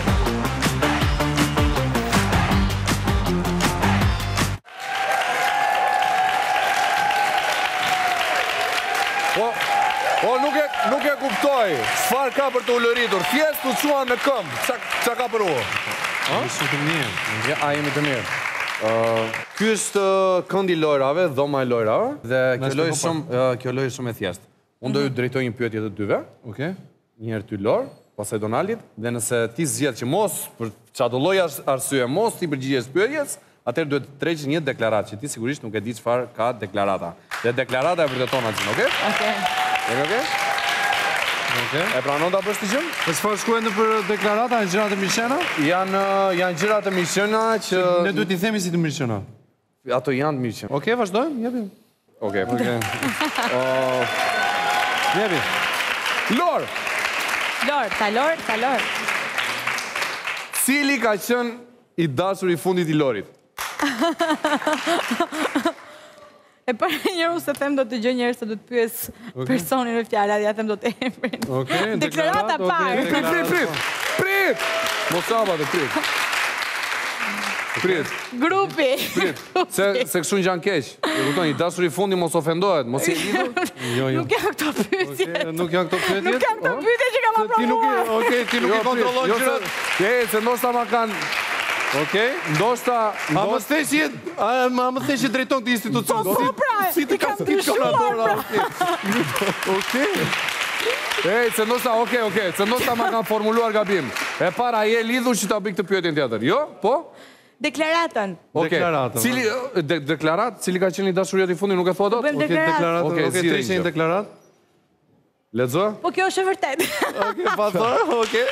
Po nuk e kuptoj. Çfarë ka për të ulëritur? Thjesht u çuan në këmbë. Çka ka për u? Ishte të mirë. A jemi të mirë. Ky është këndi i lojrave, dhoma e lojrave, dhe kjo lojë shumë e thjeshtë. Unë do ju drejtoj një pyetje të dyve. Okej. Një herë ty Lor, pastaj Donaldit, dhe nëse ti zgjedh që mos për çado lloj arsye mos ti përgjigjesh pyetjes, atëherë duhet të treqësh një deklaratë që ti sigurisht nuk e di çfarë ka deklarata. Dhe deklarata e vërteton atë, okay? Okej. Okej. E pranon ta bësh ti gjën? Po çfarë shkruajnë në për deklarata, janë gjëra të mirëqena? Janë gjëra të mirëqena që ne duhet i themi si të mirëqena. Ato janë të mirëqena. Okej, vazhdojmë, japim. Okej. Jepi. Lor. Cili ka qenë i dashur i fundit i Lorit? E para njërë se them do të gjë njërë se do të pyes personin në fjalla, ja them do të emrin. Deklarata parë. Prit! Mosava dhe prit. Grupi. Se kështu në gjanë keq. I dashur i fundi mos ofendohet, mos i lidhur. Nuk janë këto pyetje. Nuk janë këto pyetje? Nuk janë këto pyetje që kam aprovuar. Okej, ti nuk i kontrollon gjërat. Se ndoshta ma kanë... Okej, ndoshta... A më theshje drejton këtë institucion. Po pra, si ti kam ndryshuar pra. Okej. Se ndoshta, okej, se ndoshta ma kanë formuluar gabim. E para, je lidhur që ta bëj këtë pyetjen tjetër, jo? Po? Deklaratën. Deklarat? Cili ka qenë i dashuria i fundit, nuk e thua dot? Bëjmë deklarat. Okej, treshin një deklarat. Lexo? Po kjo është e vërtet. Okej, pastor, okej.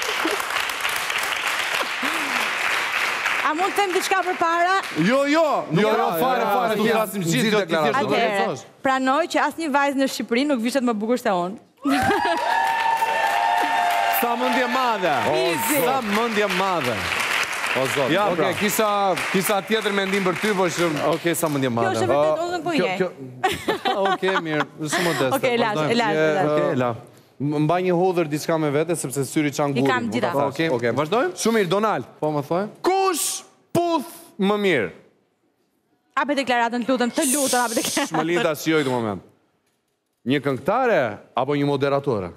A mund të them diçka përpara? Jo, fare, tu flasim gjithë deklarat. Atëherë, pranoj që asnjë vajzë në Shqipëri nuk vishet më bukur se unë. Sa mendje madhe. Sa mendje madhe. O zot. Ja, okej, kisha tjetër mendim për ty, po shumë. Okej, sa mendje madhe. Kjo është vërtet unë po je. Okej, mirë, shumë modeste. Okej, la. Mbaj një hodhër diçka me vete, sepse syri çan guri. I kam gjitha. Okej, vazhdojmë? Shumë mirë, Donald. Po më thoj. Kush puth më mirë? Hape deklaratën, të lutem, hape deklaratën. Shmëlinda, shijoj këtë moment. Një këngëtare apo një moderatore?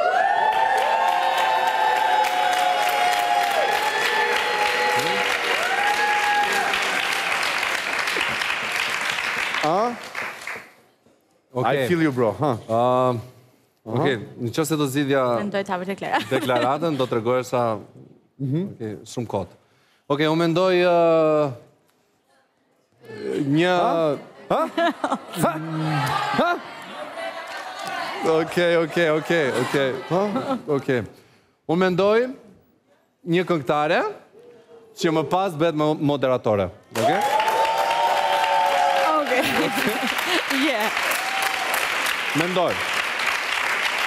I feel you, bro. Okej, në qoftë se do zgjidhja mendoj të hape deklaratën. Deklaratën do t'rregohesh sa shumë kot. Okej, unë mendoj një Okej. Unë mendoj një këngëtare që më pas bëhet moderatore. Okej? Mendoj.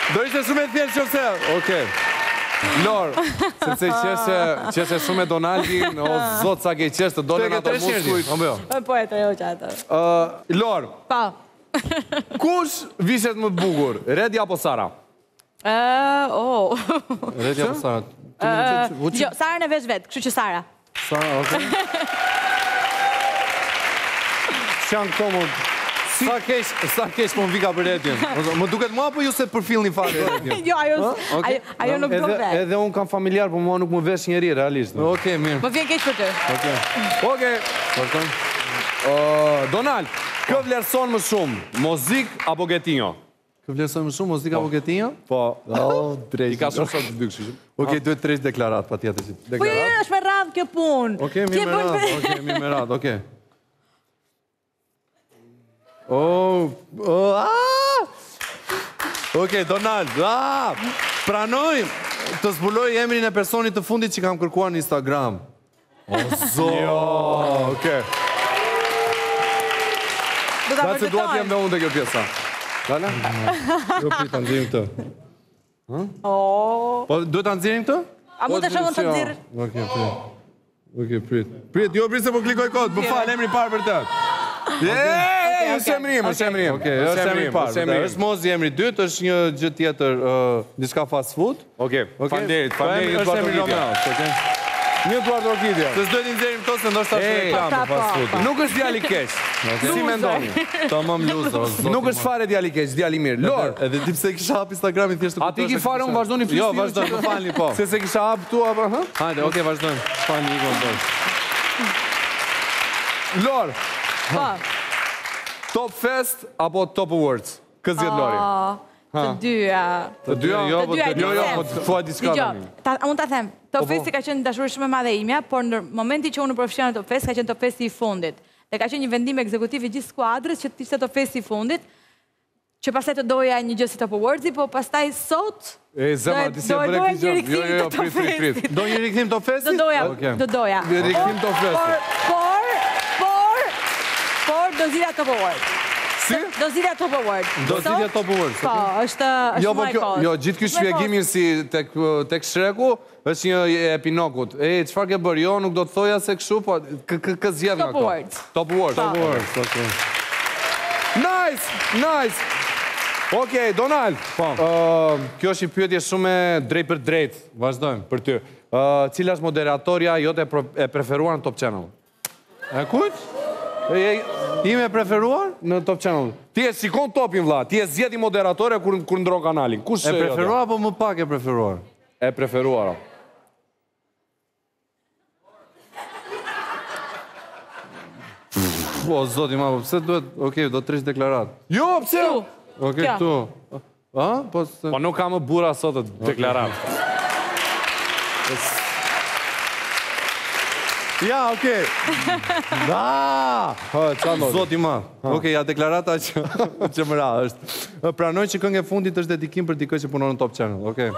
Do ishte shumë e thjeshtë nëse. Okej. Lor, sepse qeshe shumë e Donaldin, o zot sa ke qeshtë, të dolen ato muskujt. Po e të jo që atë. Lor, Pa. kush vishet më bukur, Redi apo Sara? Redi apo Sara? Jo, Sara në veç vetë, kështu që Sara. Sara, okej. Qanë këto më... Sa kesh më vika për Redin? Më duket mua apo ju se përfilni fare Redin? Jo, ajo nuk do vetë. Edhe unë kam familjar, por mua nuk më vesh njeri, realisht. Okej, mirë. Më vjen keq për ty. Okej. Donald, kë vlerëson më shumë, mozik apo getinjo? Kë vlerëson më shumë, mozik apo getinjo? Po. I ka shumë shumë të dykshë. Okej, duhet 3 deklarat, pa tjetër. Po është me radhë kjo punë. Okej, mirë me radhë, okej. Okej, Donald, pranoj të zbuloj emrin e personit të fundit që kam kërkuar në Instagram. O, zot! Okej. Do ta se vërtetoj. duat jem dhe unë dhe kjo pjesa. Dala? Jo, prit, të nxirim këtë. Po, duhet të nxirim këtë? A mund të shohun të nxirr? Okej, prit. Prit, jo, prit se po klikoj kod, më fal, emri parë për të. Është emrim. Okej, është emri parë. Është mozi emri dytë, është një gjë tjetër, diçka fast food. Okej, faleminderit. Është emri Romeo. Një Eduardo Orkidea. Se s'duhet i nxjerrim këto se ndoshta është reklam për fast food. Nuk është djali keq. Si mendoni? Tamam loser. Nuk është fare djali keq, djali mirë. Lor, edhe ti pse kisha hap Instagramin thjesht të kuptosh. A ti ki fare unë vazhdoni flisni? Jo, vazhdoj, më falni po. Se kisha hap tu apo hë? Hajde, okej, vazhdojmë. Falni Igon. Lor. Top Fest apo Top Awards? Kë zgjedh Lori? Të dyja. Të dyja? Jo, po të thua diçka tani. Unë ta them, Top Festi ka qenë dashuri shumë e madhe imja, por në momenti që unë përfshija në Top Fest, ka qenë Top Festi i fundit. Dhe ka qenë një vendim ekzekutiv i gjithë skuadrës që të ishte Top Festi i fundit, që pastaj të doja një gjë si Top Awardsi, po pastaj sot doja një rikthim të Top Festit. Do një rikthim Top Festit? Do doja. Një rikthim Top Festit. Por do zila Top Award. Si? Do zila Top Award. Do zila Top Award. Po, është më e kohë. Jo, gjithë ky shpjegimin si tek Shreku, është një e Pinokut. Çfarë ke bërë? Jo, nuk do të thoja se kështu, po kë zgjedh nga këto. Top Awards, okej. Nice. Okej, Donald. Po. Kjo është një pyetje shumë e drejt për drejt. Vazhdojmë për ty. Cila është moderatorja jote e preferuar në Top Channel? E kujt? Ime e preferuar në Top Channel. Ti e shikon Topin, vlla. Ti e zgjeti moderatore kur ndron kanalin. Kush e preferuar apo më pak e preferuar? E preferuar. Po, zoti ma, pse duhet... Okej, do 3 deklarat. Jo, pse? Okej, tu. Po nuk ka më bura sot të deklarat. Ja, okej. Da! Zoti ma. Okej, ja deklarata që më ra është. Pranoj që këngë e fundit është dedikim për dikë që punon në Top Channel. Okej.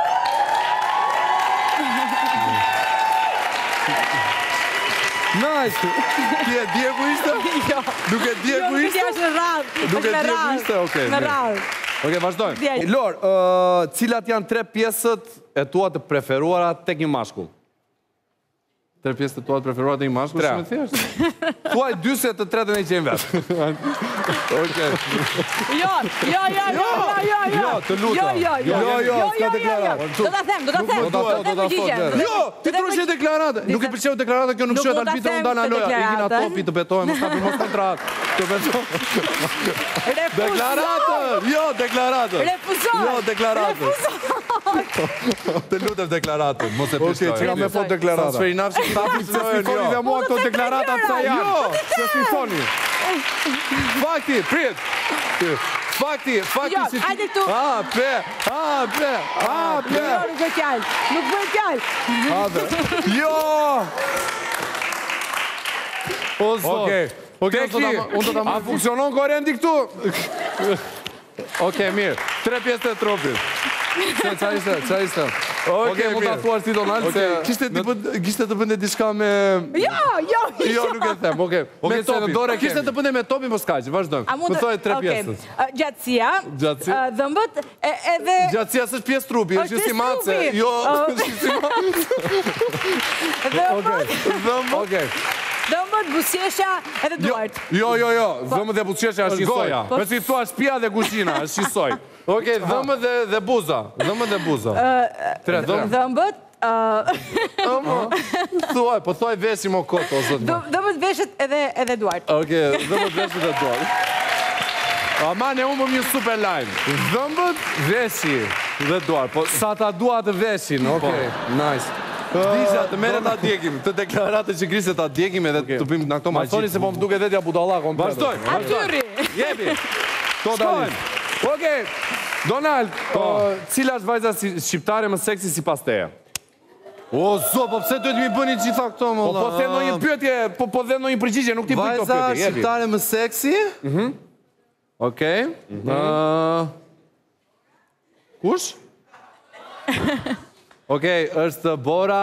Nice! Ti e dje ku ishte? Jo. Nuk e dje ku ishte? Jo, nuk e dje në radhë. Nuk e dje ku ishte? Okej. Në radhë. Okej, vazhdojmë. Lor, cilat janë 3 pjesët e tua të preferuara tek një mashkull? 3 pjesët e tua të preferuara tek një mashkull? Shumë e thjeshtë. Thuaj 2 se të tretën e qenë vetë. Okej. Jo, të lutem. Jo, s'ka deklarat. Do ta them. Jo, ti trush e deklaratë. Nuk e pëlqeu deklarata, kjo nuk shohet arbitër, unë dana loja. Ikin ato topi të betohem, mos ka firmos kontratë. Të betohem. Deklaratë. Jo, deklaratë. Refuzoj. Jo, deklaratë. Të lutem deklaratën, mos e pëlqej. Okej, çka më fot deklarata. Transferinafshi ta fitoni dhe mua këto deklarata pse janë. Jo, se fitoni. Fakti, prit. Fakti si... Hajde këtu. Nuk bëj fjalë. Jo! O zot. Okej, a funksionon korrendi këtu? Okej, mirë. 3 pjesë të trupit. Qa ishte? Okej, mund ta thuash ti Donald se kishte të bënte diçka me Jo, nuk e them. Okej. Me topin. Kishte të bënte me topin, po s'ka, vazhdojmë. Më thoj 3 pjesës. Gjatësia, dhëmbët edhe Gjatësia s'është pjesë trupi, është si mace. Jo, si mace. Dhëmbët, buzëqeshja edhe duart. Jo, dhëmbët dhe buzëqeshja është njësoj. Me si thua shtëpia dhe kuzhina, është njësoj. Okej, dhëmbët dhe buza. Dhëmbët dhe buza. Dhëmbët, thuaj, po thuaj veshim o koto, o zotë. Dhëmbët, veshët edhe duart. Okej, dhëmbët, veshët edhe duart. Aman e umë një super line. Dhëmbët, veshi dhe duart. Po sa ta dua të veshin, okej, nice. Disha, të mere ta djekim, të deklaratë që grisë ta djekim edhe të bëjmë në këto magjit. Ma thoni se po më duke vetja budalla komplet. Vazhdojmë. Atyri. Jepi. Shkojmë. Okej, Donald, cila është vajza shqiptare më seksi si pas teje? O, zo, po pse duhet mi bëni gjitha këto, më Po them në një pyetje, po them në një përgjigje, nuk ti bëj këto pyetje. Vajza shqiptare më seksi? Okej. Kush? Okej, është Bora...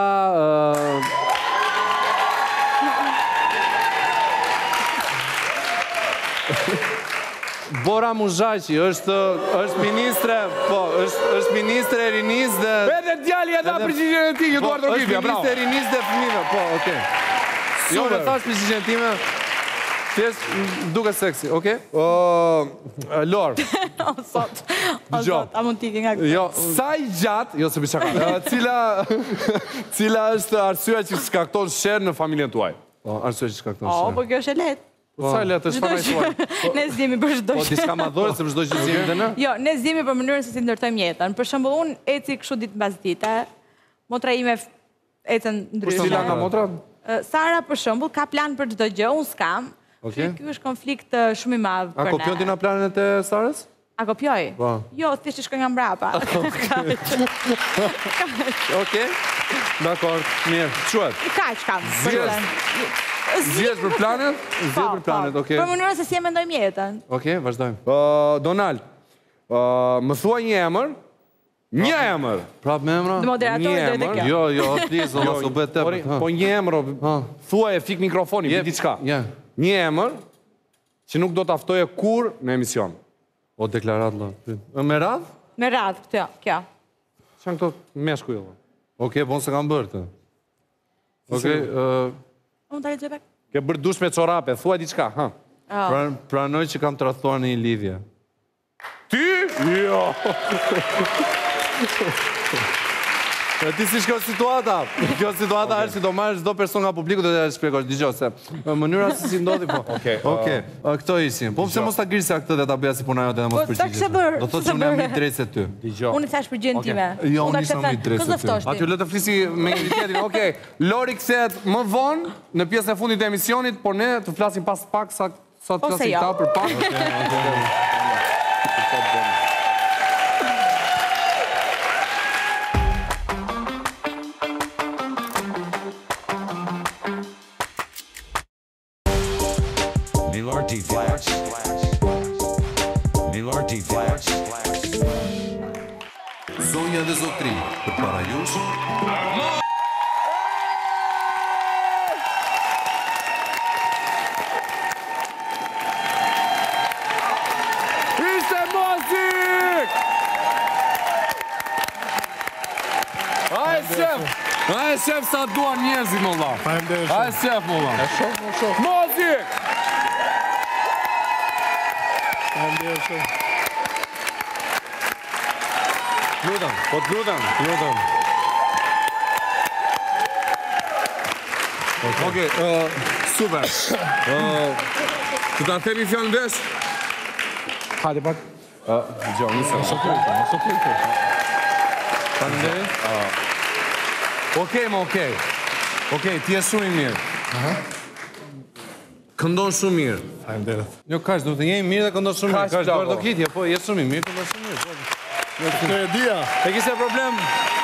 Bora Muzhaqi, është ministre, po, është ministre e rinis dhe... Edhe djali e da përgjigjen e ti, ju duar Rokitja, bravo. Është ministre e rinis dhe fëmijëve, po, okej. Jo, në thash përgjigjen time, thjesht duke seksi, okej? Lor. O sot, a mund t'i nga këtë? Jo, sa i gjatë, jo se bishaka, cila është arsyeja që shkakton sherr në familjen tuaj? Arsyeja që shkakton sherr. Po kjo është e lehtë. Po sa letë është fanaj tuaj? Ne zgjemi për çdo gjë. Po diçka madhore se për çdo gjë zgjemi dhe në? Jo, ne zgjemi për mënyrën se si ndërtojmë jetën. Për shembull, unë eci kështu ditë mbas dite. Motra ime ecën ndryshe. Cila nga motra? Sara për shembull ka plan për çdo gjë, unë s'kam. Ky është konflikt shumë i madh për ne. A kopjon ti na planet e Sarës? A kopjoj? Po. Jo, thjesht shkoj nga mbrapa. Okej. Dakor, mirë. Quhet. Kaq kam. Zgjedh për planet? Zgjedh për planet, okej. Për mënyrën se si e mendojmë jetën. Okej, vazhdojmë. Donald, më thua një emër. Një emër. Prap me emra? Moderatori drejt e kjo. Jo, please, Allah, s'u bëhet tepër. Po një emër, thua e fik mikrofoni, për diçka. Një emër që nuk do t'aftoje kur në emision. O deklarat, la. Me radh? Me radh, kjo. Që në këto meshkuj, la. Okej, po se kam bërë të. Okej, Unë të lexoj pak. Ke bërë dush me çorape, thua diçka, ha? Pranoj që kam tradhtuar në një lidhje. Ty? Jo. Ti si shko situata? Kjo situata është si do marrë çdo person nga publiku dhe të shpjegosh. Dëgjoj se mënyra se si ndodhi po. Okej. Këto ishin. Po pse mos ta ngrisja këtë dhe ta bëja si puna jote dhe mos përgjigjesh. Do thotë që unë jam më i drejtë se ty. Unë i thash përgjigjen time. Jo, unë isha më i drejtë se ty. Aty le të flisi me një tjetrin. Okej. Lori kthehet më vonë në pjesën e fundit të emisionit, por ne të flasim pas pak sa të flasim ta për pak. Milarti Flash. Milarti Flash. Zonja dhe zotri, për para jush... Ishte mozik! Ajë shef sa duan njerëzit, molla. Ajë shef, molla. Mozik! Lutem, po të lutem. Okej, super. Të ta themi fjallën vesh? Hajde pak. Gjo, nisë. Okej, ti e shumë i mirë. Këndon shumë mirë. Faleminderit. Jo, kaq, do të jemi mirë dhe këndon shumë mirë. Kaq, do të kitje, po, je shumë i mirë, këndon shumë mirë. Këtë e dia. E kishe problem...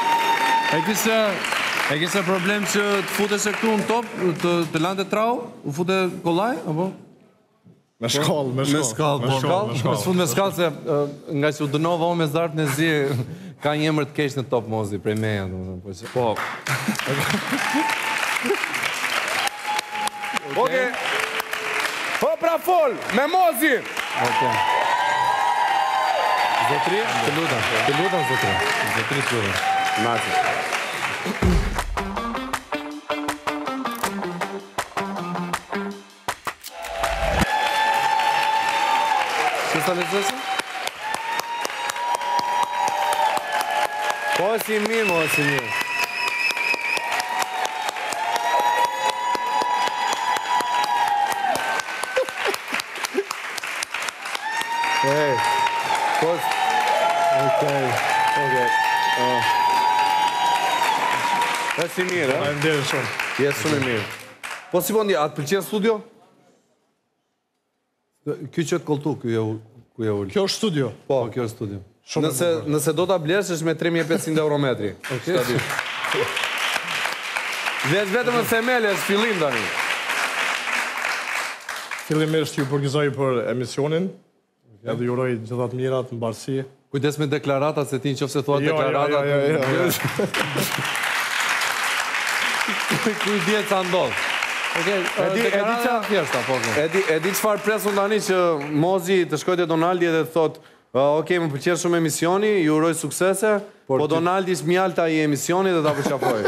E kishe problem që të futesh e këtu në top, të lante trau, u fute kollaj, apo? Me shkallë, Me shkallë, po. Me sfund me shkallë se nga që u dënova unë me zarpën e zi, ka një emër të keq në Top Mozi prej meja, domethënë, po që. Po. Okej. Po pra fol, me Mozi. Okej. Zotri, të lutem zotri. Zotri të lutem. Naci. Që sa lezëshë? Po si mirë. Hey, po... Okej. E si mirë, e? Faleminderit shumë. Jesë shumë i mirë. Po si bondi, atë pëlqen studio? Ky që koltu, ku je ullë. Kjo është studio. Po, kjo është studio. Nëse do t'a blesh, është me 3.500 euro metri. Dhe është vetëm në themele, është fillim tani. Fillimisht ju përgëzoj për emisionin, edhe ju uroj gjithat mirat në barësi. Kujdes me deklaratat, se ti në qofse thua deklaratat. Kujdes sa ndodh. E di çfarë presun tani që Mozi të shkojë te Donaldi dhe të thotë, "Okej, më pëlqen shumë emisioni, ju uroj suksese, po Donaldi s'mjalta i emisionit dhe ta përqafoj."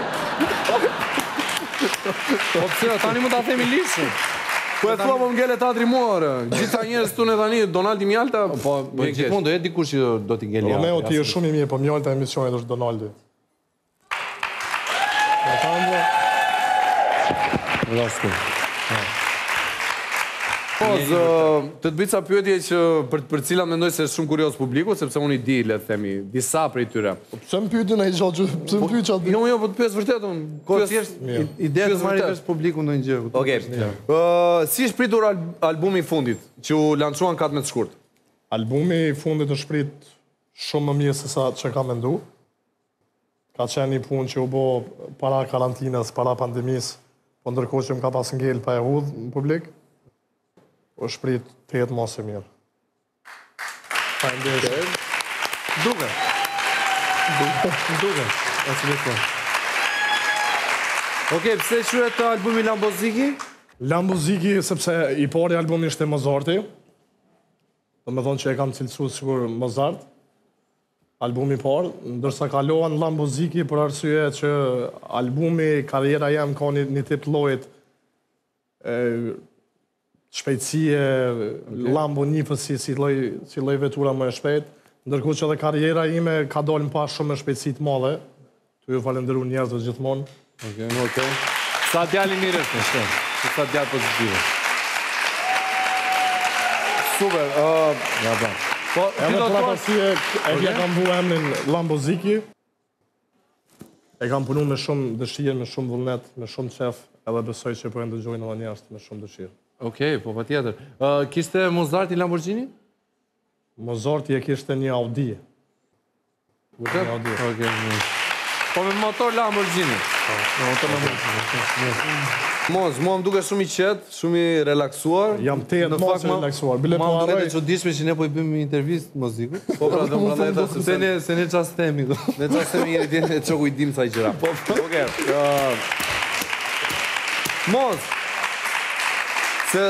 Po pse tani mund ta themi lishën. Po e thua po m'ngele teatri muar. Gjitha njerëz këtu në tani Donaldi mjalta, po gjithmonë do jetë dikush që do t'i ngeli. Romeo ti je shumë i mirë, po mjalta e emisionit është Donaldi. Po, të të bica pyetje që për cilat mendoj se është shumë kurios publiku, sepse unë i di, le të themi, disa prej tyre. Pse më pyetin ai gjallë, pse më pyet çat? Jo, po të pyes vërtet unë. Ide të marrë vesh publiku ndonjë gjë. Okej. Si është pritur albumi i fundit, që u lançuan 14 shkurt? Albumi i fundit është prit shumë më mirë se sa që ka mendu. Ka qenë një punë që u bo para karantinës, para pandemisë, po ndërkohë që më ka pas ngel pa e hudhë në publik, është prit të jetë mos e mirë. Faleminderit. Duke. Okej, pse quhet albumi Lamboziki? Lamboziki, sepse i pari albumi ishte Mozarti. Do me thonë që e kam cilësu sigur Mozart. Albumi i parë, ndërsa kalohan Lamboziki për arsye që albumi, karriera jam ka një tip llojit shpejtësie, Lambo njifësi, si lloj vetura më e shpejt, ndërkohë që edhe karriera ime ka dalë më pas shumë me shpejtësi të madhe. Tu ju falenderu njerëzve gjithmonë. Okej. Sa djalë mirë është kjo? Sa djalë pozitive. Super. Ja ba. Po, edhe për atë arsye e kam vu emrin Lamboziki. E kam punu me shumë dëshirë, me shumë vullnet, me shumë qef, edhe besoj që po e ndëgjojnë edhe njerëz me shumë dëshirë. Okej, po patjetër. Kishte Mozarti Lamborghini? Mozarti e kishte një Audi. Vërtet? Okej. Po me motor Lamborghini. Moz, mua më duke shumë i qetë, shumë i relaksuar. Jam të jetë mos i relaksuar. Bile po arroj... Ma më duke arroj... të qodishme që ne po i bëjmë intervjist muzikut. Po pra, dhe më prandaj se ne qastemi. Ne qastemi njëri tjetë e qoku i dim sa i gjëra. Okej. Moz, se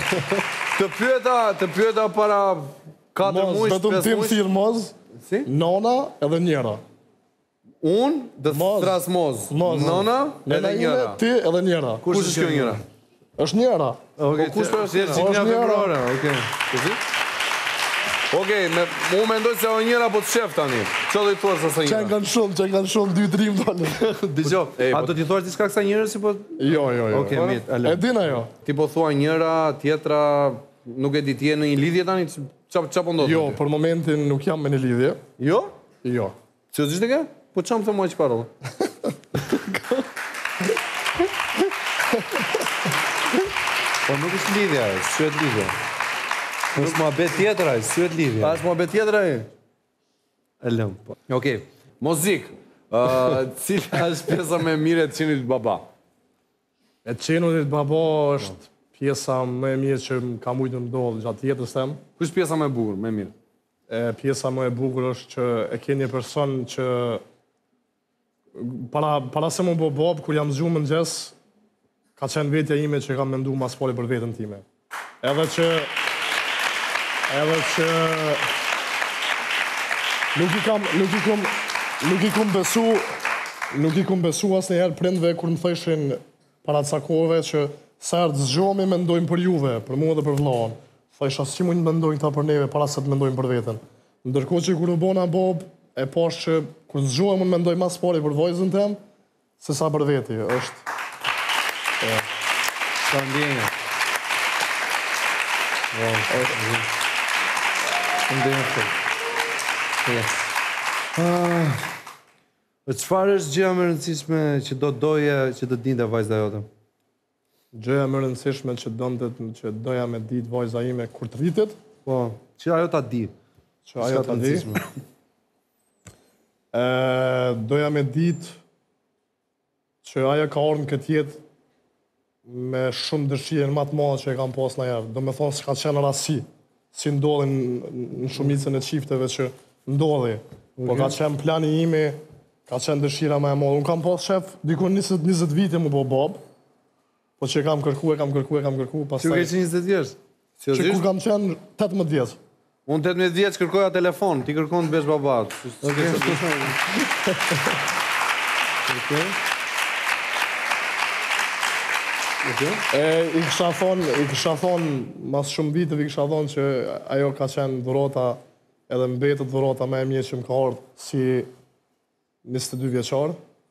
të pyeta para 4 muaj, 5 muaj. Vetëm tim thirë Moz, nona edhe njëra. Unë dhe stras Moz. Nona edhe njëra. Ti edhe njëra. Kush është kjo njëra? është njëra. Kush është njëra? Okej, mu mendoj se o njëra po të shef tani. Që do i thua sa njëra? Qenë kanë shumë, 2-3 më dalë. Dijo, a do t'i thua diçka kësa njëra si po... Jo. Okej, mit, e dina jo. Ti po thua njëra, tjetra, nuk e di ti e në një lidhje tani, qa po ndodhë? Jo, për momentin nuk jam me një lidhje. Jo? Jo. Që zishtë ke? Po qa më thë muaj që parë? Po nuk është lidhja, s'yet lidhja. është mua bet tjetëra, s'yet lidhja. A është mua bet tjetëra e? E lëm, po. Okej, muzik. Cila është pjesa me mire të qenit baba? E qenit baba është Pjesa më e mirë që më ka mujtë më ndodhë gjatë jetës tem. Kush pjesa më e bukur, më e mirë? Pjesa më e bukur është që e ke një person që para se më bo bob, kur jam zgjuar mëngjes, ka qenë vetja ime që kam mendu mas pari për vetën time. Edhe që nuk i kum besu asnjëherë prindve kur më thëshin para ca kohëve që sa herë të zgjohemi mendojmë për juve, për mua dhe për vllahun. Thësha si mund të mendojnë këta për neve para se të mendojmë për veten. Ndërkohë që kur u bona bob, e pash që kur zgjohem unë mendoj mas pari për vajzën tem, se sa për veti. Është Sa ndjenja. Çfarë është gjëja më e rëndësishme që do doje që të dinte vajza jote? Gjëja më e rëndësishme që doja me ditë vajza ime kur të rritet. Po, që ajo ta di. Që ajo ta di. Doja me ditë që ajo ka ardhur në këtë jetë me shumë dëshirë më të madhe që e kam pas ndonjëherë. Do me thonë s'ka qenë rasti, si ndodhin në shumicën e çifteve që ndodhi. Po ka qenë plani imi, ka qenë dëshira më e madhe. Unë kam pas shef diku 20 vite më bob, po që kam kërku, pastaj... Që ke qenë 20 vjeç? Që kur kam qenë 18 vjeç. Unë 18 vjeç kërkoja telefon, ti kërkon të bësh babat. I kisha thonë, mas shumë viteve i kisha thonë që ajo ka qenë dhurata, edhe mbetet dhurata më e mirë që më ka ardhur si 22 vjeçar,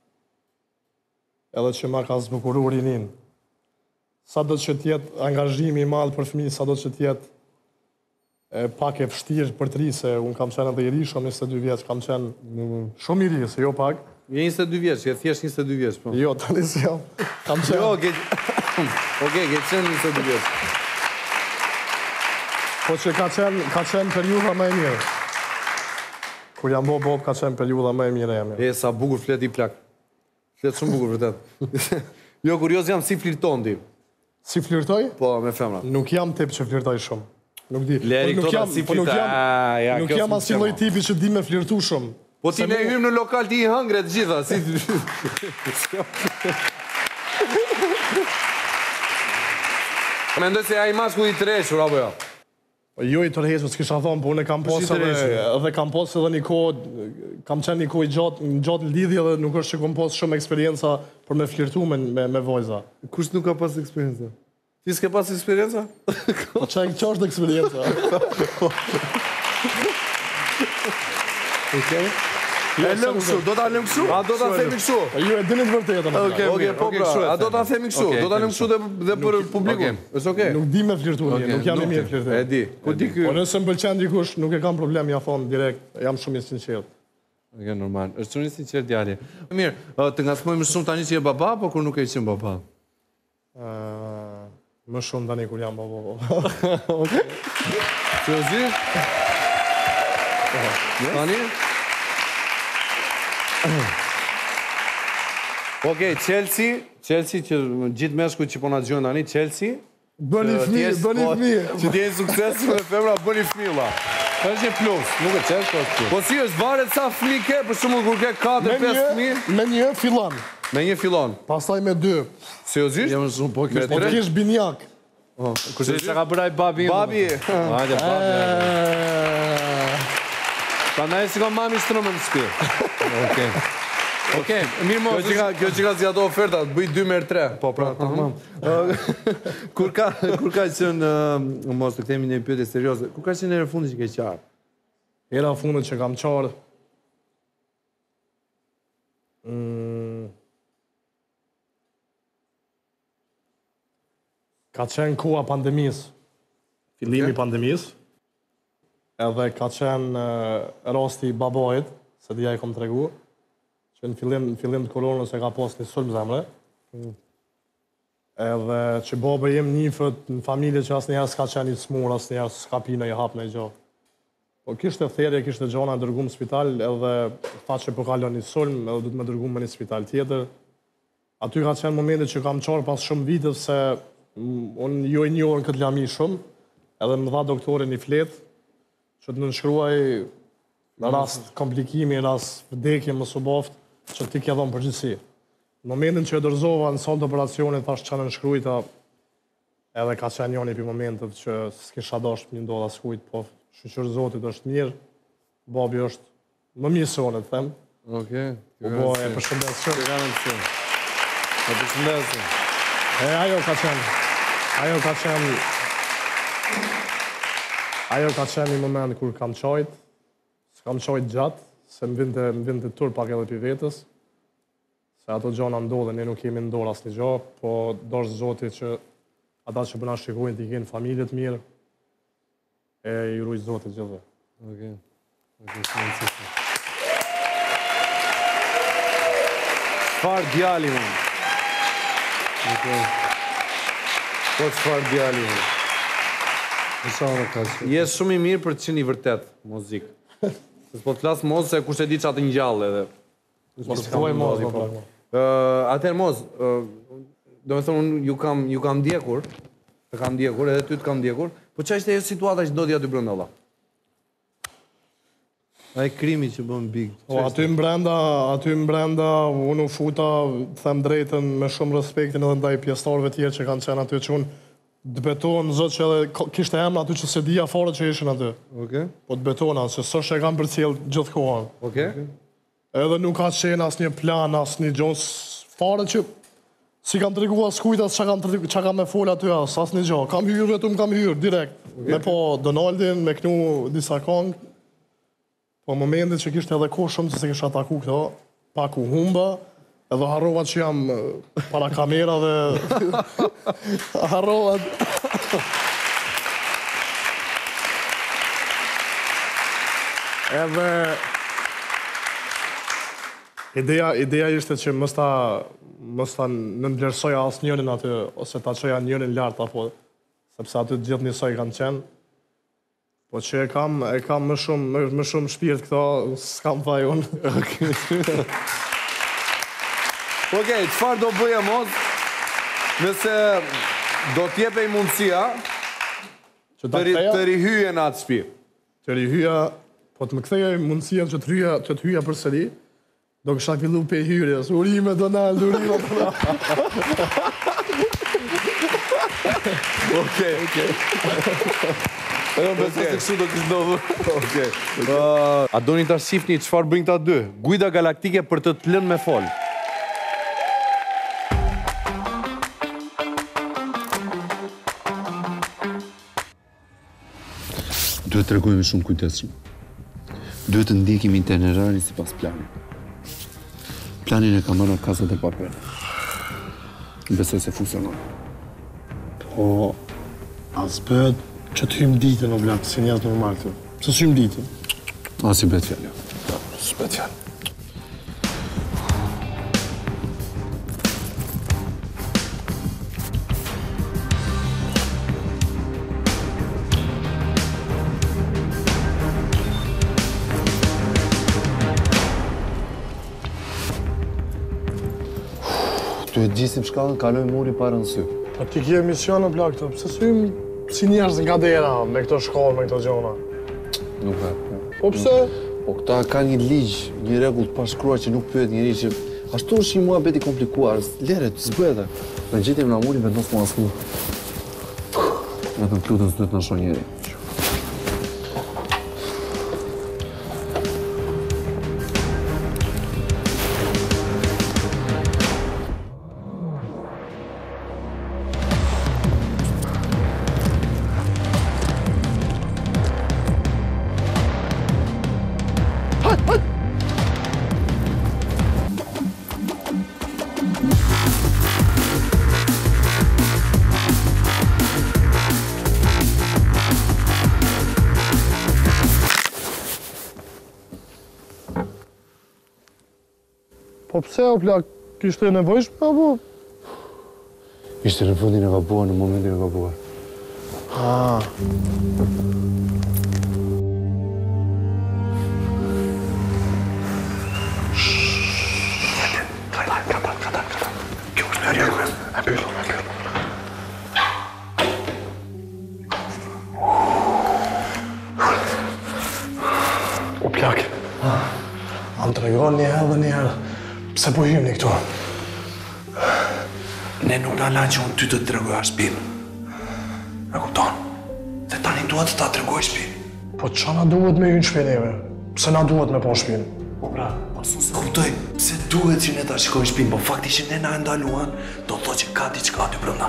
edhe që ma ka zbukuruar rinin. Sa do që tjetë angazhimi i madh për fëmijë, sa do që tjetë pak e vështirë për të ri, se unë kam qenë edhe i ri, shumë 22 vjeç, kam qenë shumë i ri, se jo pak. Je 22 vjeç, je thjesht 22 vjeç, po. Jo, tani si jam. Kam qenë... Jo, ke qenë 22 vjeç. Po që ka qenë periudha më e mirë. Kur jam bob, ka qenë periudha më e mirë e jemi. Sa bukur flet i plak. Flet shumë bukur, vërtet. Jo, kurioz jam si flirton ti. Si flirtoj? Po, me femra. Nuk jam tip që flirtoj shumë. Nuk di. Leri këto ta si flirtoj. Nuk jam asnjë lloj tipi që di me flirtu shumë. Po ti ne hym në lokal ti i hëngre të gjitha, si... Mendoj se ai mashkull i tërhequr apo jo? Jo i tërhequr, s'kisha thonë, po unë kam pas edhe një kohë, kam qenë një kohë gjatë lidhje dhe nuk është që kam pas shumë eksperienca për me flirtu me vajza. Kush nuk ka pas eksperienca? Ti s'ke pas eksperienca? Qa është eksperienca? Okej. E lëm kështu, do ta lëm kështu? A do ta themi kështu? Ju e dini të vërtetën. Okej, po pra, a do ta themi kështu? Do ta lëm kështu dhe për publikun. Është okej? Nuk di me flirtu një, nuk jam i mirë flirtu. E di. Ku di ky? Po nëse më pëlqen dikush, nuk e kam problem, ja thon direkt, jam shumë i sinqert. Okej, normal. Është shumë i sinqert djali. Mirë, të ngacmojmë shumë tani që je baba apo kur nuk e qenë baba? Më shumë tani kur jam baba. Okej. Seriozi? Tani? Okej, Chelsea që gjithë meshkujt që po na dëgjojnë tani, Chelsea. Bëni fëmijë. Që t'jeni sukses me femra, bëni fëmijëlla. Është një plus, nuk e çesh po plus. Po si është varet sa fëmijë ke, për shembull kur ke 4-5 fëmijë? Me një fillon. Me një fillon. Pastaj me 2. Seriozisht? Jam shumë po kish binjak. Kurse çka ka bërë ai babi? Babi. Hajde babi. Prandaj si ka mami shtrëmë në shtëpi. Okej, mirë mos. Kjo që ka si ato oferta, të bëj 2 merr 3. Po, pra, tamam. Kur ka qenë, mos të kthehemi në një pyetje serioze, kur ka qenë era fundit që ke qarë? Era fundit që kam qarë, ka qenë koha pandemisë, fillimi pandemisë, edhe ka qenë rasti i babait, se dhja i kom tregu, që në fillim të koronës e ka pas një sulm zemre, edhe që baba jem njifët në familje që asë njerë s'ka qenë i smur, asë njerë s'ka pina i hap në i gjo. Po kishte therje, kishte gjona, dërgum në spital, edhe tha që po kalon një sulm, edhe du të me dërgum me një spital tjetër. Aty ka qenë momentet që kam qarë pas shumë vitës se Unë jo i njohën këtë lami shumë, edhe më dha doktorin një fletë, që të nënshkruaj në rast komplikimi, në rast vdekje më suboftë, që ti kja dhonë përgjithsi. Në momentin që e dërzova në salë të operacionit, thash që në nshkrujta, edhe ka qenë njoni për momentet që s'kisha dasht një ndodha s'kujt, po shqyqër Zotit është mirë, babi është më mirësonet, them. Okej. Po e përshëndes shumë. E përshëndesim. E ajo ka qenë një moment kur kam qajt, s'kam qajt gjatë, se më vinte tur pak edhe për vetës, se ato gjona ndodhe, ne nuk kemi ndorë asë një gjo, po doshë Zotit që ata që bëna shikojnë t'i kenë familjet mirë, e i rujtë Zotit gjithë. Okej. Çfarë djali më? Po çfarë djali më? Je shumë i mirë për të qenë i vërtet muzikë. Se po të flasë mos se kush e di çatë ngjall edhe. Po të thuaj mos, po. Atëherë mos, do me thonë unë ju kam ndjekur, të kam ndjekur, edhe ty të kam ndjekur, po ç'a ishte ajo situata që ndodhi aty brenda valla? Ai krimi që bën big. O, aty mbrenda, unë u futa, them drejtën, me shumë respektin edhe ndaj pjesëtarëve tjerë që kanë qenë aty, që unë të betonë, zot që edhe kishte emra aty që se dija fare që ishin aty. Okej. Po të betona, se s'është e kam përcjell gjithë kohën. Okej. Edhe nuk ka qenë asnjë plan, asnjë gjë, fare që si kam tregu as kujt as çka kam me fol aty asnjë gjë. Kam hyrë vetëm kam hyrë direkt. Me po Donaldin, me knu disa këngë. Po momentit që kishte edhe kohë shumë që se kisha taku këto, pak u humba, edhe harrova që jam para kamera dhe harrova. Edhe ideja ishte që mos ta nënvlerësoja as njërin aty, ose ta çoja njërin lart apo sepse aty të gjithë njësoj kanë qenë. Po që e kam më shumë shpirt këto, s'kam thaj unë. Okej, çfarë do bëja mos nëse do t'jepej mundësia të rihyje në atë shtëpi? Të rihyja, po të më kthejë mundësia që të hyja përsëri, do kësha fillu pe hyrjes. Urime Donald, urime Donald. Okej. Edhe besoj se kështu do kishte ndodhur. Okej. A doni ta shihni çfarë bëjnë këta dy? Gujda galaktike për të lënë me fol. Duhet të regojme shumë kujdesshëm. Duhet të ndjekim itinerarin sipas planit. Planin e ka marrë Casa de Papel. Besoj se funksionon. Po, as bëhet që të hymë ditën o blakë, si njësë normal të. Pse të hymë ditën? As i bet fjallë. Si bet fjallë. Duhet gjisim shkallën, kalojmë muri para në sy. Po ti kje mision o blakë të, pse të hymë si njerëz nga dera me këto shkollë, me këto gjona? Nuk ka. Po pse? Po këta ka një ligj, një rregull të pashkruar që nuk pyet njëri që ashtu është një muhabet i komplikuar, lere të zbëhet. Në gjetjem në muri vendos mu asnjë. Vetëm plutën s'duhet na shoh njëri. Po pse o plak, kishte nevojshme apo? Ishte në fundin e gabuar, në momentin e gabuar. Kjo është në rregull. E mbyll. një herë dhe një herë. Pse po hymni këtu? Ne nuk na lanë që unë ty të të tregoj shtëpinë. E kupton? Se tani duhet të ta tregoj shtëpinë. Po qa na duhet me hynë shpineve? Pse na duhet me po shpinë? Po pra, asu se kuptoj, pse duhet që ne ta shikojmë shtëpinë, po fakti që ne na ndaluan, do të thotë që ka diçka aty brenda.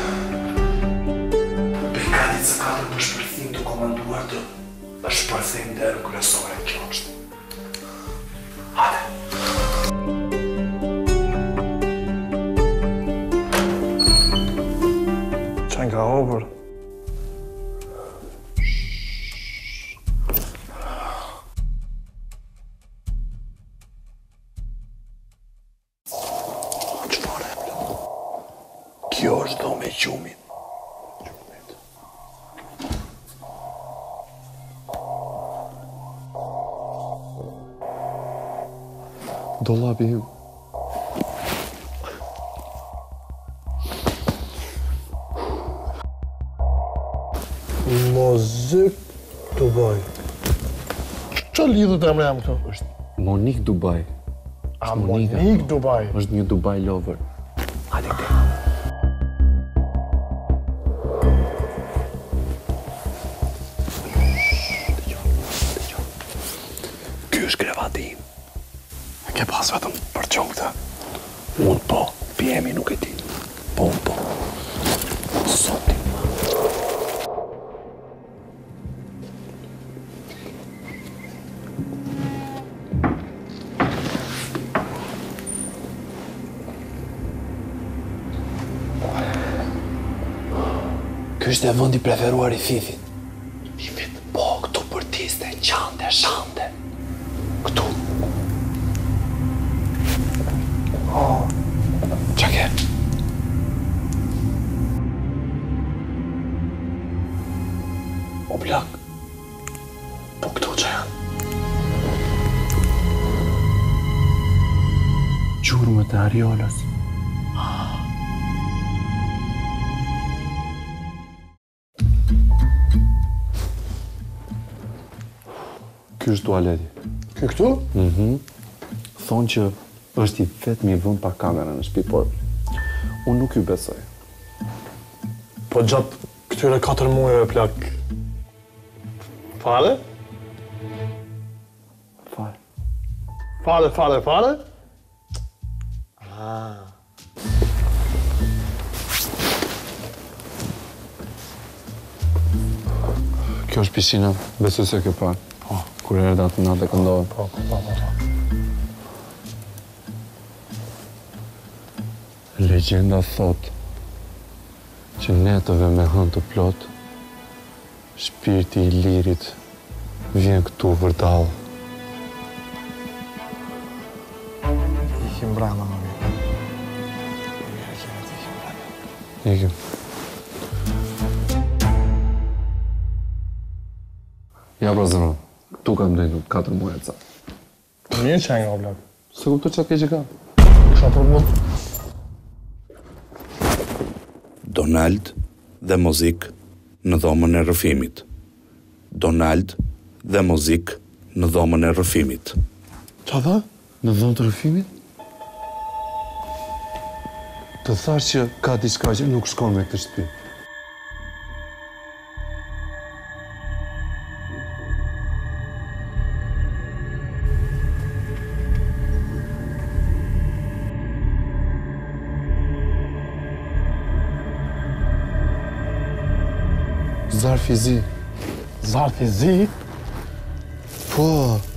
Brigadi së katër për shpërthim të komanduar të shpërthim derën kryesore, kjo është. Hajde. Qenë ka hopër? Kjo është dhome e gjumit. Dollapi im. Mozik Dubai. Qa lidhët e mre jam këto? Është Monique Dubai. A, Monique Dubai. Është një Dubai lover. Hajde këte. Ky është krevati im. Ke pas vetëm për qonë këta? Unë po, pjemi nuk e ti. Po, unë po. Sotim. Ky është e vendi preferuar i Fifit. Fifit? Po, këtu për tiste, qante, shante. Këtu. Qa ke? O blak. Po këtu qa janë? Gjurmët e Ariolës. Ky është tualeti. Ky këtu? Thonë që është i vetmi vend pa kamera në shtëpi, por unë nuk ju besoj. Po gjatë këtyre 4 muajve plak. Fare? Fare? Kjo është piscina, besoj se ke parë. Po, kur erë datë natë e këndohet. Po. Legjenda thot që netëve me hënë të plot, shpirti i lirit vjen këtu vërdall. Ikim brana më mirë. Ikim. Ja, pra zëro, tu kam drejtu 4 muaj e ca. Mirë që nga blak. Se kupto që ke që ka? Qa për mund? Donald dhe muzik në dhomën e rrëfimit. Donald dhe muzik në dhomën e rrëfimit. Qa tha? Në dhomë të rrëfimit? Të thash që ka diçka që nuk shkon me këtë shtëpi. Zarfi zi. Zarfi zi? Po.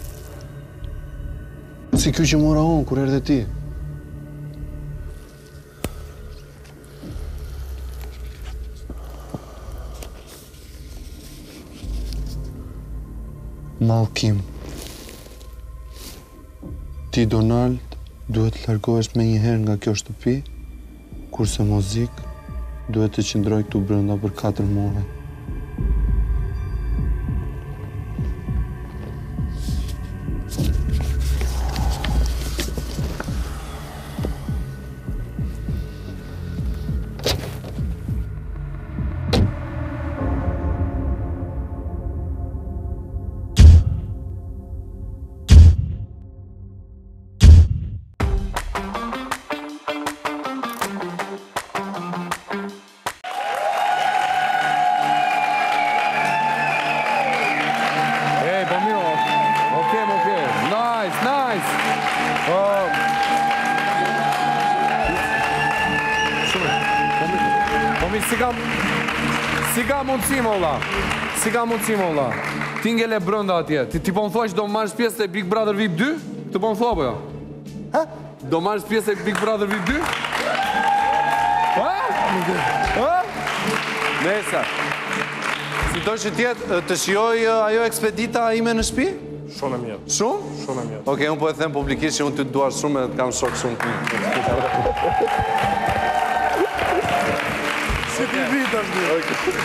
Si ky që mora unë, kur erdhe ti. Malkim. Ti, Donald, duhet të largohesh me njëherë nga kjo shtëpi, kurse muzik duhet të qëndroj këtu brenda për 4 muaj. Mami, si ka mundësi më valla. Si ka mundësi më valla. Ti ngele brenda atje. Ti po më thua që do marrësh pjesë te Big Brother VIP 2? Ti po më thua apo jo? Ha? Do marrësh pjesë te Big Brother VIP 2? Ha? Nesa. Si do që tjetë të shijoj ajo ekspedita ime në shtëpi? Shumë e mirë. Shumë? Shumë e mirë. Oke, unë po e them publikisht që unë ty të duar shumë e të kam shok shumë të mirë. Si ti vita është mirë.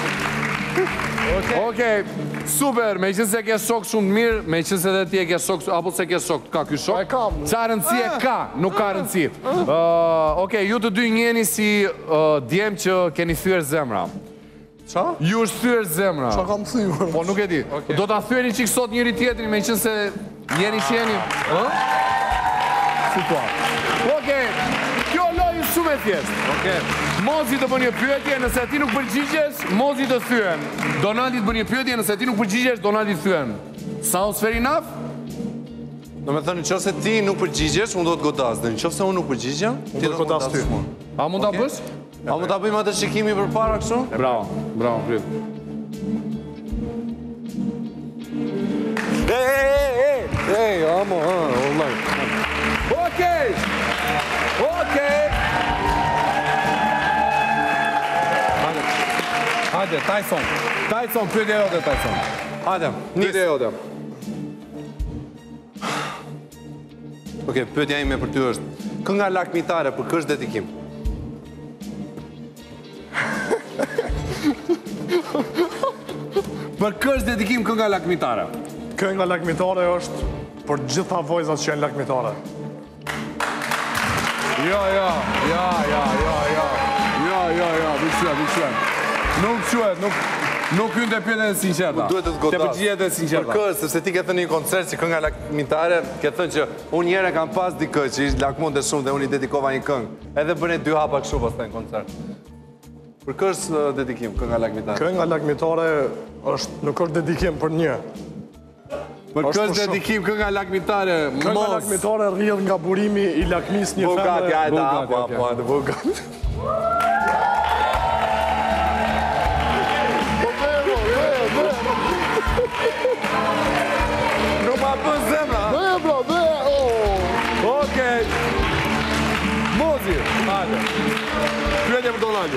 Oke, super, me qënë se ke shok shumë të mirë, me qënë se dhe ti e ke shok, apo se ke shok, ka ky shok? E kam. Qa rëndësi e ka, nuk ka rëndësi. Oke, ju të dy njeni si djem që keni thyer zemra. Qa? Ju është thyer zemra. Qa kam thyer? Po nuk e di. Do t'a thyeni qik sot njëri tjetrin, me qënë se jeni që jeni. Si tua. Oke, kjo lojë shumë e thjeshtë. Oke. Mozi të bën një pyetje, nëse ti nuk përgjigjesh, Mozi të thyen. Donaldi të bën një pyetje, nëse ti nuk përgjigjesh, Donaldi të thyen. Sounds fair enough? Do me thënë, nëse ti nuk përgjigjesh, unë do të godas. Dhe nëse unë nuk përgjigjem, ti do të godas ty. A mund ta bësh? A mund ta bëjmë atë shikimi përpara kështu? Bravo, bravo, prit. Ej, amo, online. Okej! Hajde, Tyson, pyetje jote, Tyson. Hajde, pyetje jote. Oke, pyetja ime për ty është, kënga lakmitare për kë është dedikim? Për kë është dedikim kënga lakmitare? Kënga lakmitare është për gjitha vojzat që janë lakmitare. Ja, nuk quhet, nuk hynë të pjene dhe sinqerta. Duhet të të godas. Të përgjijet dhe sinqerta. Për kë, sepse ti ke thënë një koncert që kënga lakmitare, ke thënë që unë njëre kam pas dikë që ishtë lakmonte shumë dhe unë i dedikova një këngë. Edhe bëne 2 hapa kështu pas të në koncert. Për kë është dedikim kënga lakmitare? Kënga lakmitare nuk është dedikim për një. Për kë është dedikim kënga lakmitare? Kënga lakmitare rrjedh nga burimi i lakmis një femre. Bogati, ajde, Bogati. Nuk ma bën zemra. Okej. Mozi, hajde. Pyetje për Donaldi.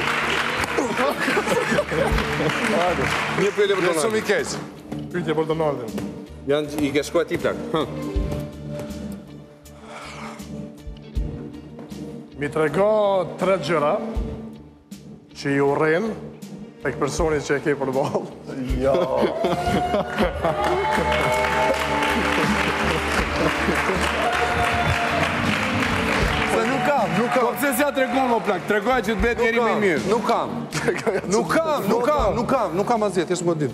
Hajde. Një pyetje për Donaldi. Shumë i keq. Pyetje për Donaldi. Janë i ke shkuar ti plak. Mi trego 3 gjëra që i urren tek personi që e ke përballë. Ja. Se nuk kam. Po pse s'ja tregon më plak? Tregoja që të bëhet njeri më i mirë. Nuk kam asgjë, thjesht godit.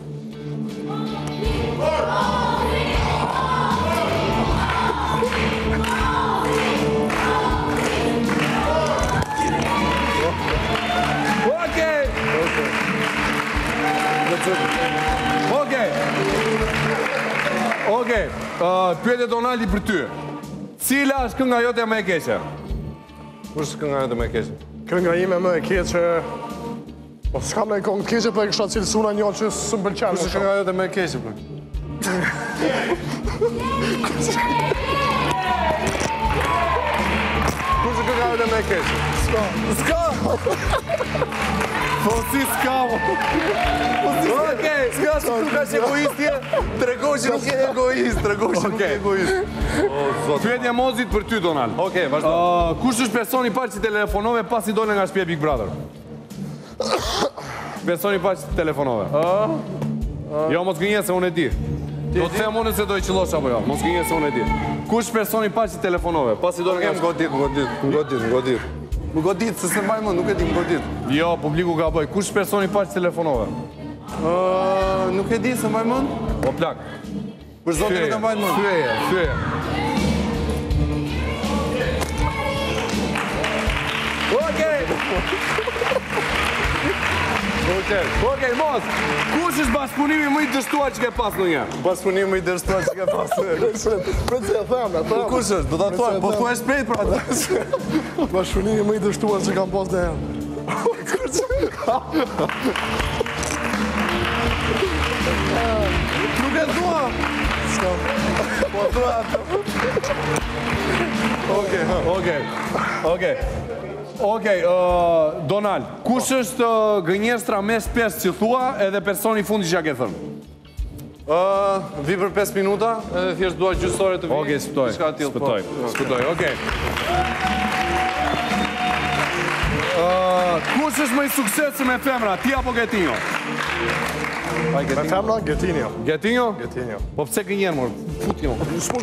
Okej, pyetje Donaldi për ty. Cila është kënga jote më e keqe? Kush është kënga jote më e keqe? Kënga ime më e keqe... Po s'kam në këngë keqe, për e kësha cilësuna një që së më pëlqenë. Kush është kënga jote më e keqe, për? Kush është kënga jote më e keqe? S'ka! Po si s'ka, mo? Okej, s'ka që nuk ka që egoist tje, tregoj që nuk je egoist, Pyetja Mozit për ty, Donald. Okej, vazhdo. Kush është personi parë që telefonove pas i dole nga shtëpia Big Brother? Personi parë që telefonove. Jo, mos gënje se unë e di. Do të them unë se do i qëllosh apo jo, mos gënje se unë e di. Kush personi parë që telefonove? Pas i dole nga shtëpia? Më godit, se se mbaj më, nuk e di më godit. Jo, publiku ka bëj. Kush personi parë që telefonove? Nuk e di, se mbaj më? O plak. Për zotin nuk e mbaj më. Thyje. Okej, mos. Kush është bashkëpunimi më i dështuar që ke pas në një? Bashkëpunimi më i dështuar që ke pas në një? Për që e thamë, Kush është? Do të thuaj, po thuaj shpejt për atë. Bashkëpunimi më i dështuar që kam pas në herë. Nuk e thua. Po thua ato. Okej, Donald, kush është gënjestra më e shpesh që thua edhe personi i fundit që ja ke thënë? Vi për 5 minuta, edhe thjesht dua gjysore të vi. Okej, spëtoj. Okej. Kush është më i suksesshëm me femra, ti apo Getinjo? Me femra, Getinjo. Getinjo? Getinjo. Po pse gënjen, mor? Futjo.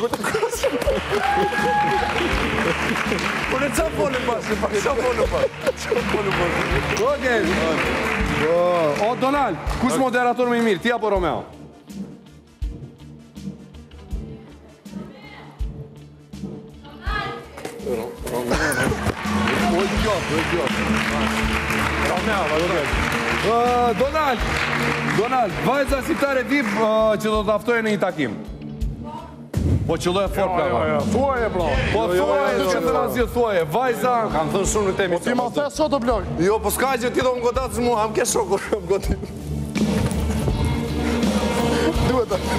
Po ne çfarë folëm pas? Okej. O Donald, kush moderator më i mirë, ti apo Romeo? Donald, vajza shqiptare VIP që do të aftojë në një takim. Po qëlloj e fort pra. Thuaje, bro. Po thuaje, që të razje thuaje. Vajza... Kam thënë shumë në temi. Po ti ma the sot o blog. Jo, po s'ka që ti do më godatës mua, am ke shokur, më gotit. Duhet të.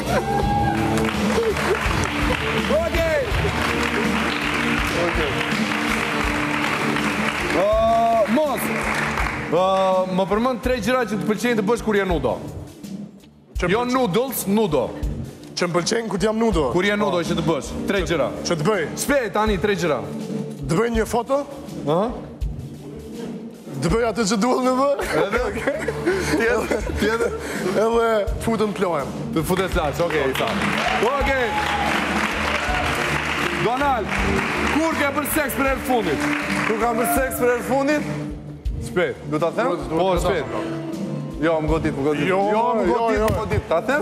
Mos, më përmend 3 gjëra që të pëlqejnë të bësh kur je nudo. Jo noodles, nudo. Që më pëlqejnë kur jam nudo. Kur je nudo që të bësh, 3 gjëra. Që të bëj? Shpejt tani 3 gjëra. Të bëj një foto? Të bëj atë që duhet me bë? Tjetër? Edhe futën plojëm. Të futën plaç, okej, i tha. Okej. Donald, kur ke për seks për herë fundit? Kur kam për seks për herë fundit? Shpejt, du ta them? Po, shpejt. Jo, më godit. Jo, më godit. Ta them?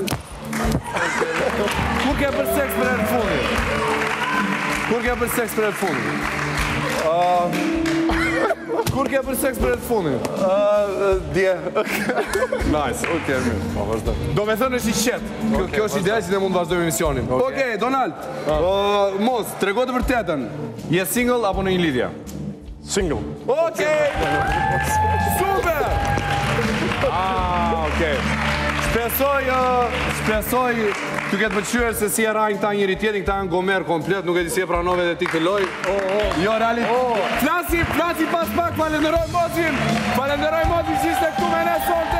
Kur ke për seks për herë fundit? Kur ke për seks për herë fundit? Kur ke për seks për herë fundit? Dje. Nice, okej, mirë. Po, vazhdo. Do me thënë është i qetë. Kjo është ideja që ne mund të vazhdojmë emisionin. Okej, Donald, mos, trego të vërtetën. Je single apo në një lidhje? Single. Okej! Super! Okej. Shpresoj të ketë pëlqyer se si e rajnë këta njëri tjetrin, këta janë gomer komplet, nuk e di si e pranove dhe ti këtë lojë. Jo, realisht. Flasi pas pak, falenderoj Mozin që ishte këtu me ne sonte.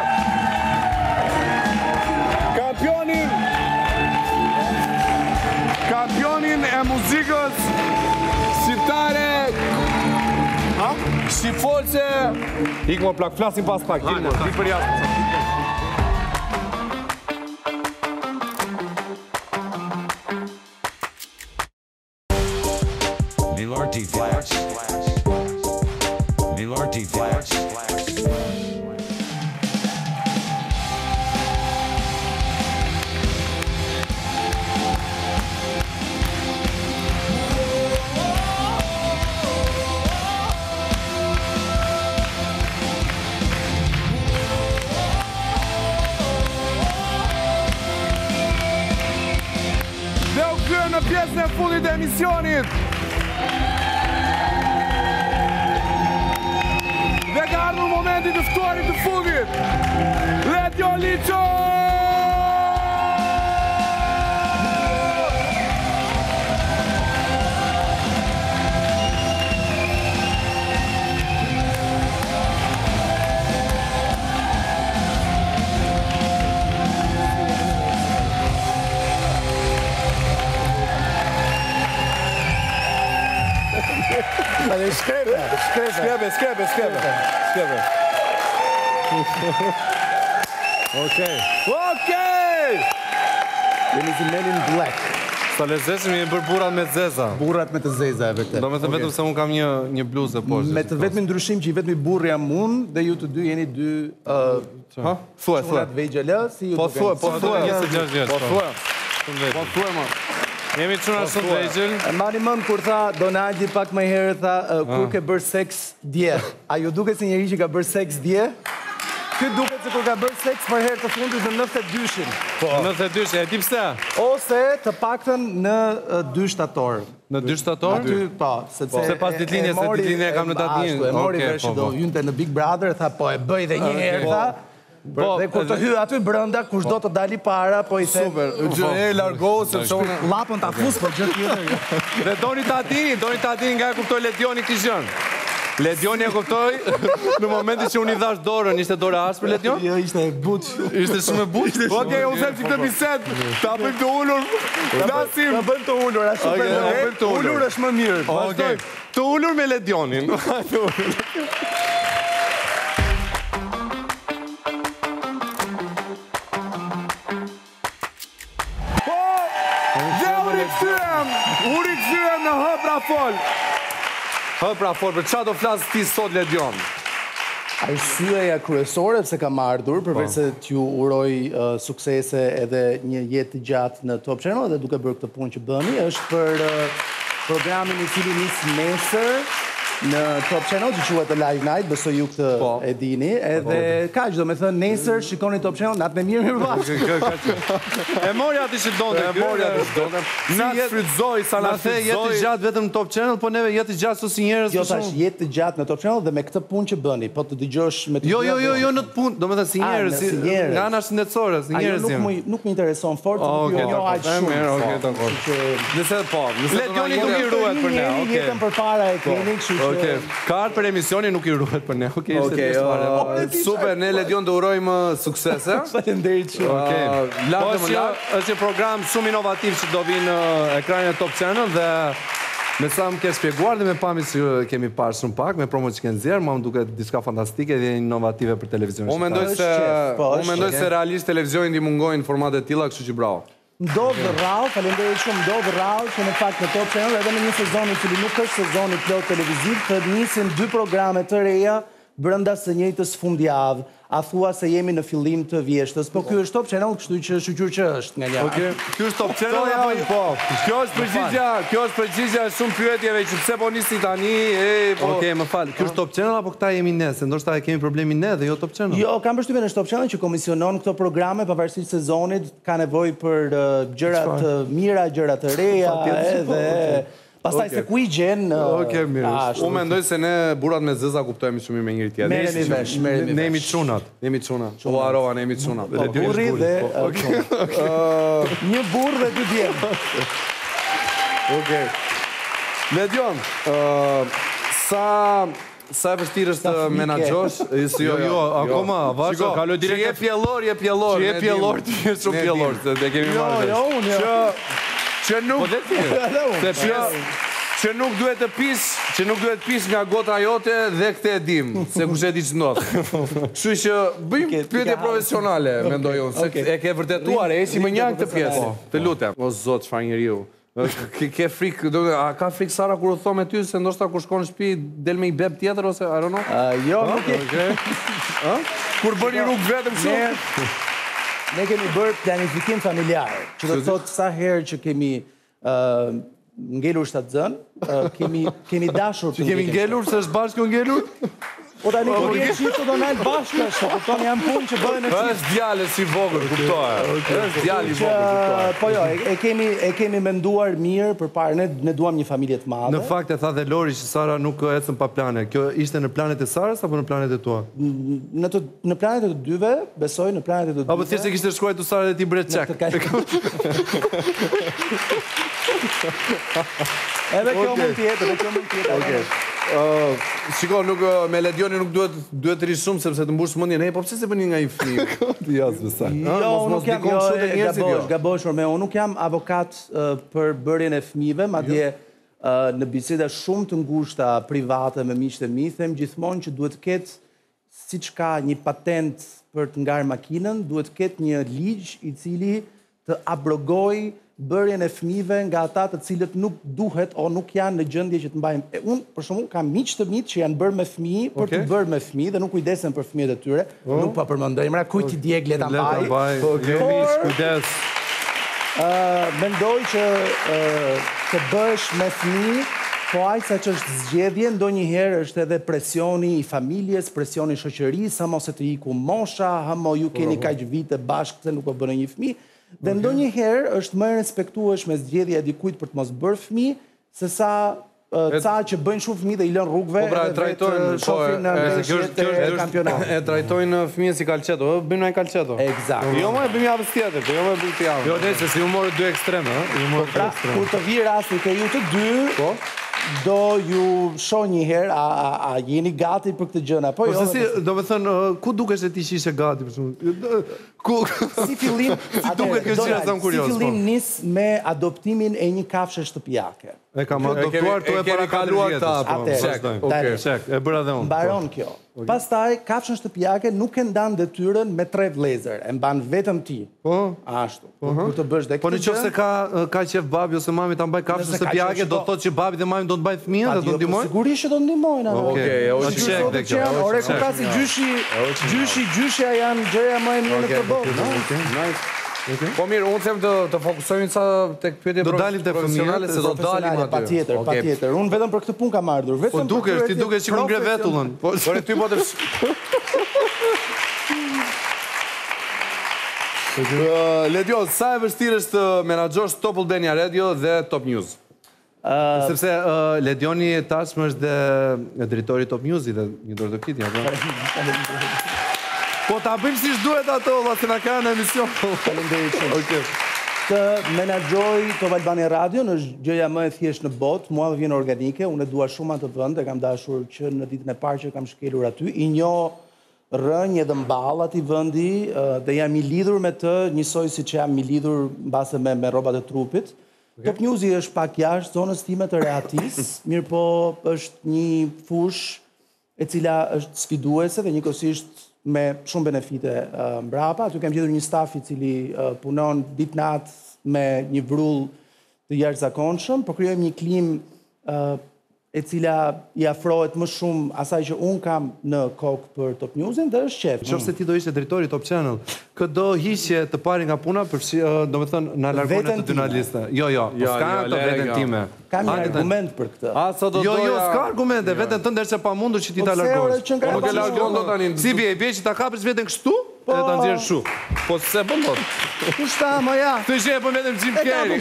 Kampionin e muzikës shqiptare. Shqifolse. Ik më plak, flasim pas pak. Dik për jashtë. Milarti Flash. Dhe u kërë në pjesën e fundit e emisionit. Dhe ka ardhur momenti të ftuarit të fundit. Letjo Liço! Shkrepe. Okej! Jemi si Men in Black. Sa lezeshëm jemi bërë burat me zeza. Burat me të zeza, e vërtet. Do me të vetëm se unë kam një bluzë poshtë. Me të vetëm ndryshim që i vetëmi burri jam unë, dhe ju të dy jeni dy... Thuaj. Çunat vegjëllë, si ju duken. Po thuaj, ma. Jemi çuna shumë vegjël. E mani mend kur tha Donaldi pak më herë tha kur ke bërë seks dje. A ju duket si njëri që ka bërë seks dje? Ky duket se kur ka bërë seks për herë të fundit në 92-shin. Po. 92-shin, e di pse? Ose të paktën në 2 shtator. Në 2 shtator? Aty, po, Se pas ditëlinje, se ditëlinje kam në datë një. E mori vesh do hynte në Big Brother, tha po e bëj dhe një herë, tha. Dhe kur të hy aty brenda, kush do të dali para, po i the... Super, e largohu, sepse unë... Lapën ta fus, po gjë tjetër. Dhe doni ta dini nga e kuptoj Ledioni kishën. Ledioni e kuptoj, në momentin që unë i dhash dorën, ishte dorë ashpër Ledion? Jo, ishte but. Ishte shumë e but? Okej, unë them që këtë bisedë, ta bëjmë të ullur, flasim. Ta bëjmë të ullur, ashtu të ullur është më mirë. Okej, të ullur me Ledionin. U rikëthyem në Hëpra Fol. Hëpra Fol, për qa do flasë ti sot, Ledion? Arsyeja kryesore pse kam ardhur, përveç se t'ju uroj suksese edhe një jetë të gjatë në Top Channel dhe duke bërë këtë punë që bëni, është për programin i cili nis nesër në Top Channel, që quhet Live Night, besoj ju këtë e dini, edhe kaq, do me thënë nesër shikoni Top Channel, natë me mirë bashkë. E mori aty që donte. Na shfrytëzoi, sa na the jetë gjatë vetëm në Top Channel, po neve jetë gjatë sot si njerëz. Jo, tash jetë gjatë në Top Channel dhe me këtë punë që bëni, po të dëgjosh me të Jo, në të punë, do me thënë si njerëz, nga ana shëndetësore, si njerëz jemi. Nuk më intereson fort, nuk ju njoh aq shumë. Okej, dakor. Nëse po, Ledioni nuk i ruhet për ne, okej. Jetën përpara e keni, kështu Okej, kartë për emisioni nuk i ruhet për ne. Okej, super, ne Ledion të urojmë suksese. Faleminderit shumë. Okej. Është një program shumë inovativ që do vinë në ekranin e Top Channel dhe me sa më ke shpjeguar dhe me pamit që kemi parë shumë pak, me promo që ke nxjerrë, më duket diçka fantastike dhe inovative për televizion. Unë mendoj se realisht televizionin i mungojnë formate të tilla, kështu që bravo. Ndodhë rrallë, falenderit shumë, ndodhë rrallë që në fakt në Top Channel edhe në një sezon i cili nuk është sezoni plot televiziv, të nisin 2 programe të reja brenda së njëjtës fundjavë. A thua se jemi në fillim të vjeshtës, po ky është Top Channel, kështu që shqyr që është nga njëra. Okej, ky është Top Channel apo po? Kjo është përgjigjja e shumë pyetjeve që pse po nisi tani, Okej, më fal. Ky është Top Channel apo këta jemi ne? Se ndoshta e kemi problemin ne dhe jo Top Channel. Jo, kam përshtypjen është Top Channel që komisionon këto programe pavarësisht sezonit, ka nevojë për gjëra të mira, gjëra të reja, edhe pastaj se ku i gjen... Okej, mirë. Unë mendoj se ne burat me zëza kuptojmë shumë me njëri tjetrin. Merremi vesh. Ne jemi çunat. U harova, ne jemi çunat. Burri dhe... Një burr dhe 2 djem. Okej. Ledion, sa e vështirë është të menaxhosh? Jo, akoma, vazhdo, kaloj direkt. Je pjellor. Je pjellor, ti je shumë pjellor, se ne kemi marrë. Jo, unë që nuk duhet të pish nga gota jote dhe këtë e dim, se kush e di që ndodh. Kështu që bëjmë pyetje profesionale, mendoj unë, se e ke vërtetuar, e si më një këtë pjesë. Të lutem. O zot, çfarë njeriu. Ke frikë, a ka frikë Sara kur u thon me ty se ndoshta kur shkon në shtëpi del me i beb tjetër ose I don't know? Jo, nuk e. Kur bëni rrugë vetëm shumë. Ne kemi bërë planifikim familjar, që do të thotë sa herë që kemi ngelur shtatzën, kemi dashur të kemi ngelur, se është bashkë ngelur? Po tani po kemi shiftë do nalë bashkë, kupton janë punë që bëhen e çiftit. Është djalë si vogël, kuptohet. Është djalë i vogël. Po jo, e kemi menduar mirë përpara, ne duam një familje të madhe. Në fakt e tha dhe Lori që Sara nuk ecën pa plane. Kjo ishte në planet e Sarës apo në planet e tua? Në planet e të dyve, besoj në planet e të dyve. Apo thjesht e kishte shkruar tu Sara dhe ti bre çek. Edhe kjo mund tjetë, Shiko, me Ledioni nuk duhet të rish shumë sepse të mbush mendjen. Po pse se bëni nga i fëmijë? Jo, nuk jam gabosh, Romeo, unë nuk jam avokat për bërjen e fëmijëve, madje në biseda shumë të ngushta private me miqtë e mi, them gjithmonë që duhet të ketë siç ka një patent për të ngarë makinën, duhet të ketë një ligj i cili të abrogojë bërjen e fëmijëve nga ata të cilët nuk duhet o nuk janë në gjendje që të mbajnë. Unë, për shembull, kam miq të mi që janë bërë me fëmijë për të bërë me fëmijë dhe nuk kujdesen për fëmijët e tyre. Nuk po përmendoj emra, kujt i djeg leta mbaj. Kujdes. Mendoj që të bësh me fëmijë Po aq sa që është zgjedhje, ndonjëherë është edhe presioni i familjes, presioni i shoqërisë, ha mos e të iku mosha, ha mo ju keni kaq vite bashkë se nuk po bënë një fëmijë. Dhe ndonjëherë është më e respektueshme zgjedhja e dikujt për të mos bërë fëmijë, se sa ca që bëjnë shumë fëmijë dhe i lënë rrugëve dhe shohin në ndeshjet e kampionatit. E trajtojnë fëmijën si calceto, bëjmë një calceto. Eksakt. Jo më bëjmë javës tjetër, jo më bëjmë të javë. Jo, nëse si humor dy ekstreme, ëh? Kur të vi rasti ke ju të dy, do ju shoh një herë a jeni gati për këtë gjëna, po jo. Si, do të thënë, ku dukesh se ti ishe gati për shkak? Si fillim, si duket kjo gjëra sa kurioz. Si fillim nis me adoptimin e një kafshë shtëpiake. E kam adoptuar tu e parakaluar ta. Çek, e bëra dhe unë. Mbaron kjo. Pastaj kafshën shtëpiake nuk e ndan detyrën me 3 vëllezër, e mban vetëm ti. Po, ashtu. Kur të bësh dhe këtë. Po nëse ka qef babi ose mami ta mbaj kafshën shtëpiake, do të thotë që babi dhe mami do të mbajnë fëmijën dhe do të ndihmojnë? Sigurisht që do ndihmojnë. Okej, ore ku ka si gjyshja janë gjëja më e mirë në këtë botë. Po mirë, unë them të fokusojmë sa tek pyetje profesionale se do dalim aty. Patjetër. Unë vetëm për këtë punë kam ardhur. Po dukesh, ti dukesh që ngre vetullën. Po ty po të Ledio, sa e vështirë është të menaxhosh Top Albania Radio dhe Top News? Sepse Ledioni tashmë është dhe drejtori Top News-i dhe një dorë të kitja, po. Po ta bëjmë si duhet ato, se na kanë në emision. Faleminderit shumë. Të menaxhoj Top Albania Radio është gjëja më e thjeshtë në botë, mua më vjen organike, unë e dua shumë atë vend, e kam dashur që në ditën e parë që kam shkelur aty, i njoh rënjë dhe mball atij vendi dhe jam i lidhur me të, njësoj siç jam i lidhur mbase me rrobat e trupit. Top News-i është pak jashtë zonës time të rehatis, mirë po është një fushë e cila është sfiduese dhe njëkohësisht me shumë benefite mbrapa. Aty kem gjetur një staf i cili punon ditë-natë me një vrull të jashtëzakonshëm, po krijojmë një klimë e cila i afrohet më shumë asaj që unë kam në kokë për Top News-in dhe është qef. Qofse ti do ishte drejtori Top Channel, këdo hiqje të pari nga puna, do me thënë, në largone të dynaliste. Jo, s'ka të veten time. Kam një argument për këtë. Jo, s'ka argumente, veten të ndërse pa mundur që ti ta largosh. Nuk e largon do tani. Si bje që ta kapësh veten kështu, e ta nxjerrësh shu. Po se bën dot. Kushta më ja. Të gjej po vetëm Jim Carrey.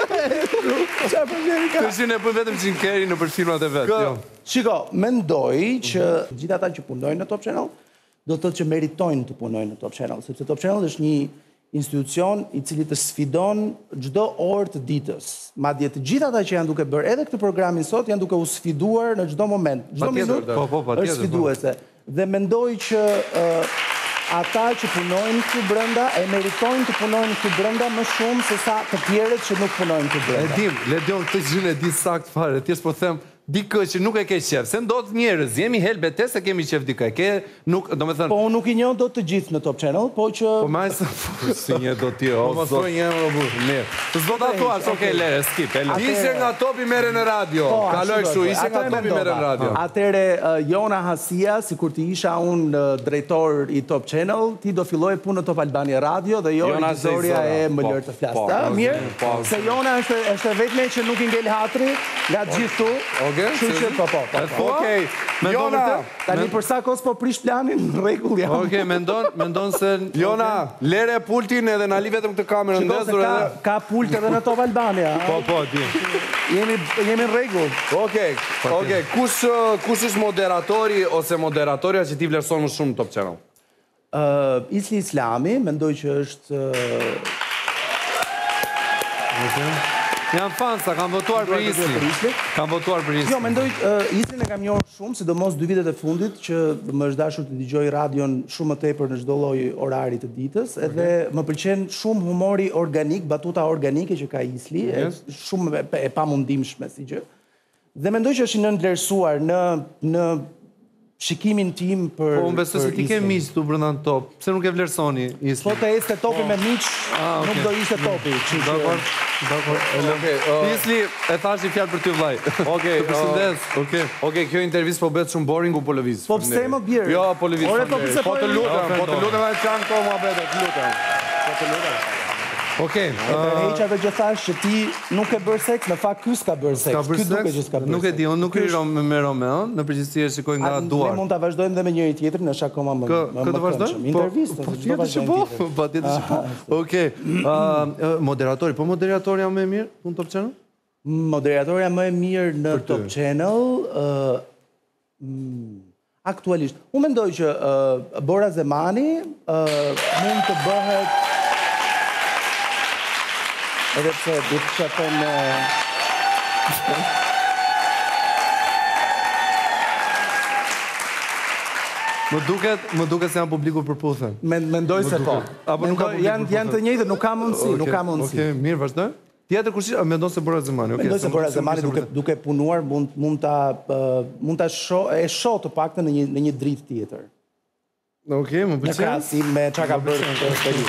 Të gjej po vetëm Jim Carrey në filmat e vet. Shiko, mendoj që gjithë ata që punojnë në Top Channel do të thotë që meritojnë të punojnë në Top Channel, sepse Top Channel është një institucion i cili të sfidon çdo orë të ditës. Madje të gjithë ata që janë duke bërë edhe këtë programin sot janë duke u sfiduar në çdo moment. Çdo minutë është sfiduese. Dhe mendoj që ata që punojnë këtu brenda e meritojnë të punojnë këtu brenda më shumë se sa të tjerët që nuk punojnë këtu brenda. E dim, Ledion, këtë gjën e di sakt fare. Thjesht po them dikë që nuk e ke qef, se ndodh njerëz, jemi helbete se kemi qef dikë. Po unë nuk i njoh dot të gjithë në Top Channel, po që po më si një do ti, o mos thoj një mirë. Të s'do ta thuash, okay, lere, skip. Ishe nga Topi merren në radio. Kaloj kështu, ishe nga Topi merren në radio. Atëre Jona Hasia, sikur ti isha unë drejtor i Top Channel, ti do filloje punë në Top Albania Radio dhe Jona historia e më lër të flasë. Mirë, se Jona është vetme që nuk i ngel hatri nga gjithu. Okej, Jona, tani për sa kohë po prish planin, në rregull jam. Okej, mendon se Jona, lere pultin edhe na li vetëm këtë kamerën ndezur edhe ka pult edhe në Top Albania. Po, di. Jemi në rregull. Okej. Kush është moderatori ose moderatorja që ti vlerëson më shumë në Top Channel? Isli Islami, mendoj që është Jam fansa, kam votuar për Isli. Jo, mendoj, Islin e kam njohur shumë, sidomos 2 vitet e fundit, që më është dashur të dëgjoj radion shumë më tepër në çdo lloj orari të ditës, edhe më pëlqen shumë humori organik, batuta organike që ka Isli, shumë e pamundimshme si gjë. Dhe mendoj që është i nënvlerësuar në shikimin tim për Po, unë besoj se ti ke miq tu brenda në Top. Pse nuk e vlerësoni Isli? Po të ecte Topi me miq, nuk do ishte Topi. Dakor. Isli, e thash një fjalë për ty vllai. Okej, përshëndes. Okej, kjo intervistë po bëhet shumë boring u po lëviz. Po pse më bjerë? Jo, po lëviz. Po të lutem, ai çan këto muhabetet, lutem. Po të lutem. Okej. Heqave që thash që ti nuk e bërë seks, në fakt ky s'ka bërë seks. Ky duke që s'ka bërë seks. Nuk e di, unë nuk i me Romeon, në përgjithësi e shikoj nga duar. Ne mund ta vazhdojmë dhe me njëri tjetrin, është akoma më Këtë vazhdojmë? Intervistën. Patjetër që po. Patjetër që po. Okej. Moderatori, po moderatorja më e mirë në Top Channel? Moderatorja më e mirë në Top Channel aktualisht. Unë mendoj që Bora Zemani mund të bëhet edhe pse do të çapën Më duket se janë publiku përputhen. Mendoj se po. Janë të njëjtë, nuk ka mundësi, nuk ka mundësi. Okej, mirë, vazhdojmë. Tjetër kush mendon se Bora Zemani? Mendoj se Bora Zemani duke punuar mund ta shoh të paktën në një dritë tjetër. Okej, më pëlqen. Në krahasim me çka ka bërë Peri.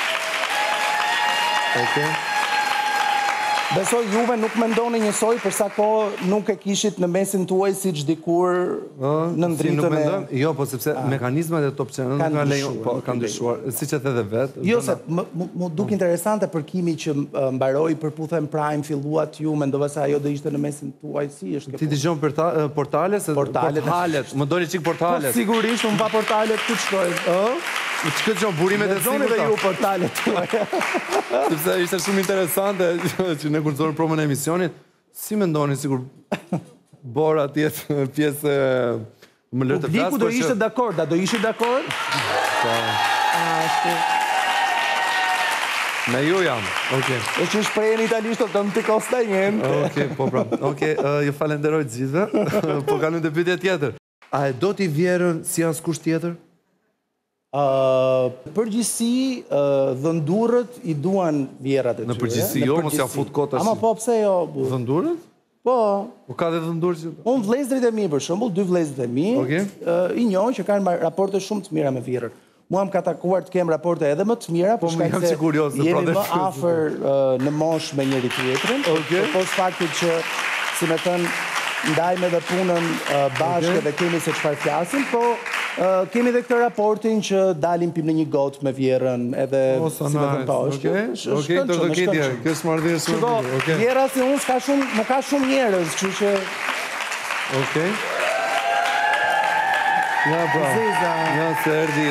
Okej. Besoj juve nuk mendoni njësoj për sa kohë nuk e kishit në mesin tuaj siç dikur në ndritën e... Jo, po sepse mekanizmat e Top Channel kanë ndryshuar, siç e the dhe vetë. Jo, se më duk interesante përkimi që mbaroi përputhen Prime, filluat ju, mendova se ajo do ishte në mesin tuaj, si është kjo? Ti dëgjon portale? Portalet. Më doli çik portalet. Sigurisht, unë pa portalet ku shkoj? Çka dëgjon burimet e sigurta? Dëgjoni dhe ju portalet tuaj. Sepse ishte shumë interesante që ne kur zorën promën e emisionit, si mendoni sikur Bora tjetë pjesë më lërë të flasë? Publiku do ishte dakord, do ishte dakord? Me ju jam, okej. E që shprejën italisht të më të kosta njën. Okej, po pra. Okej, ju falenderoj gjithve, po kalëm të pyetje tjetër. A e do t'i vjerën si askush tjetër? Përgjithsi, dhëndurët i duan vjerat e tyre. Në përgjithsi, jo, mos ja fut kota si... Ama po, pse jo? Dhëndurët? Po. Po ka dhe dhëndurët që... Unë vlezrit e mi, për shembull, 2 vlezrit e mi, i njohë që kanë raporte shumë të mira me vjerët. Mua më ka takuar të kem raporte edhe më të mira, për shkak se jeni më afër në moshë me njëri tjetrin, por faktit që, si me thënë, ndajmë edhe punën bashkë dhe kemi se çfarë flasim, po kemi dhe këtë raportin që dalim pim në një gotë me vjerën, edhe si me thënë po, është këndshëm. Kjo smardhje shumë. Shiko, vjera si unë nuk ka shumë njerëz, kështu që... Okej. Ja, bravo. Ja, se erdi.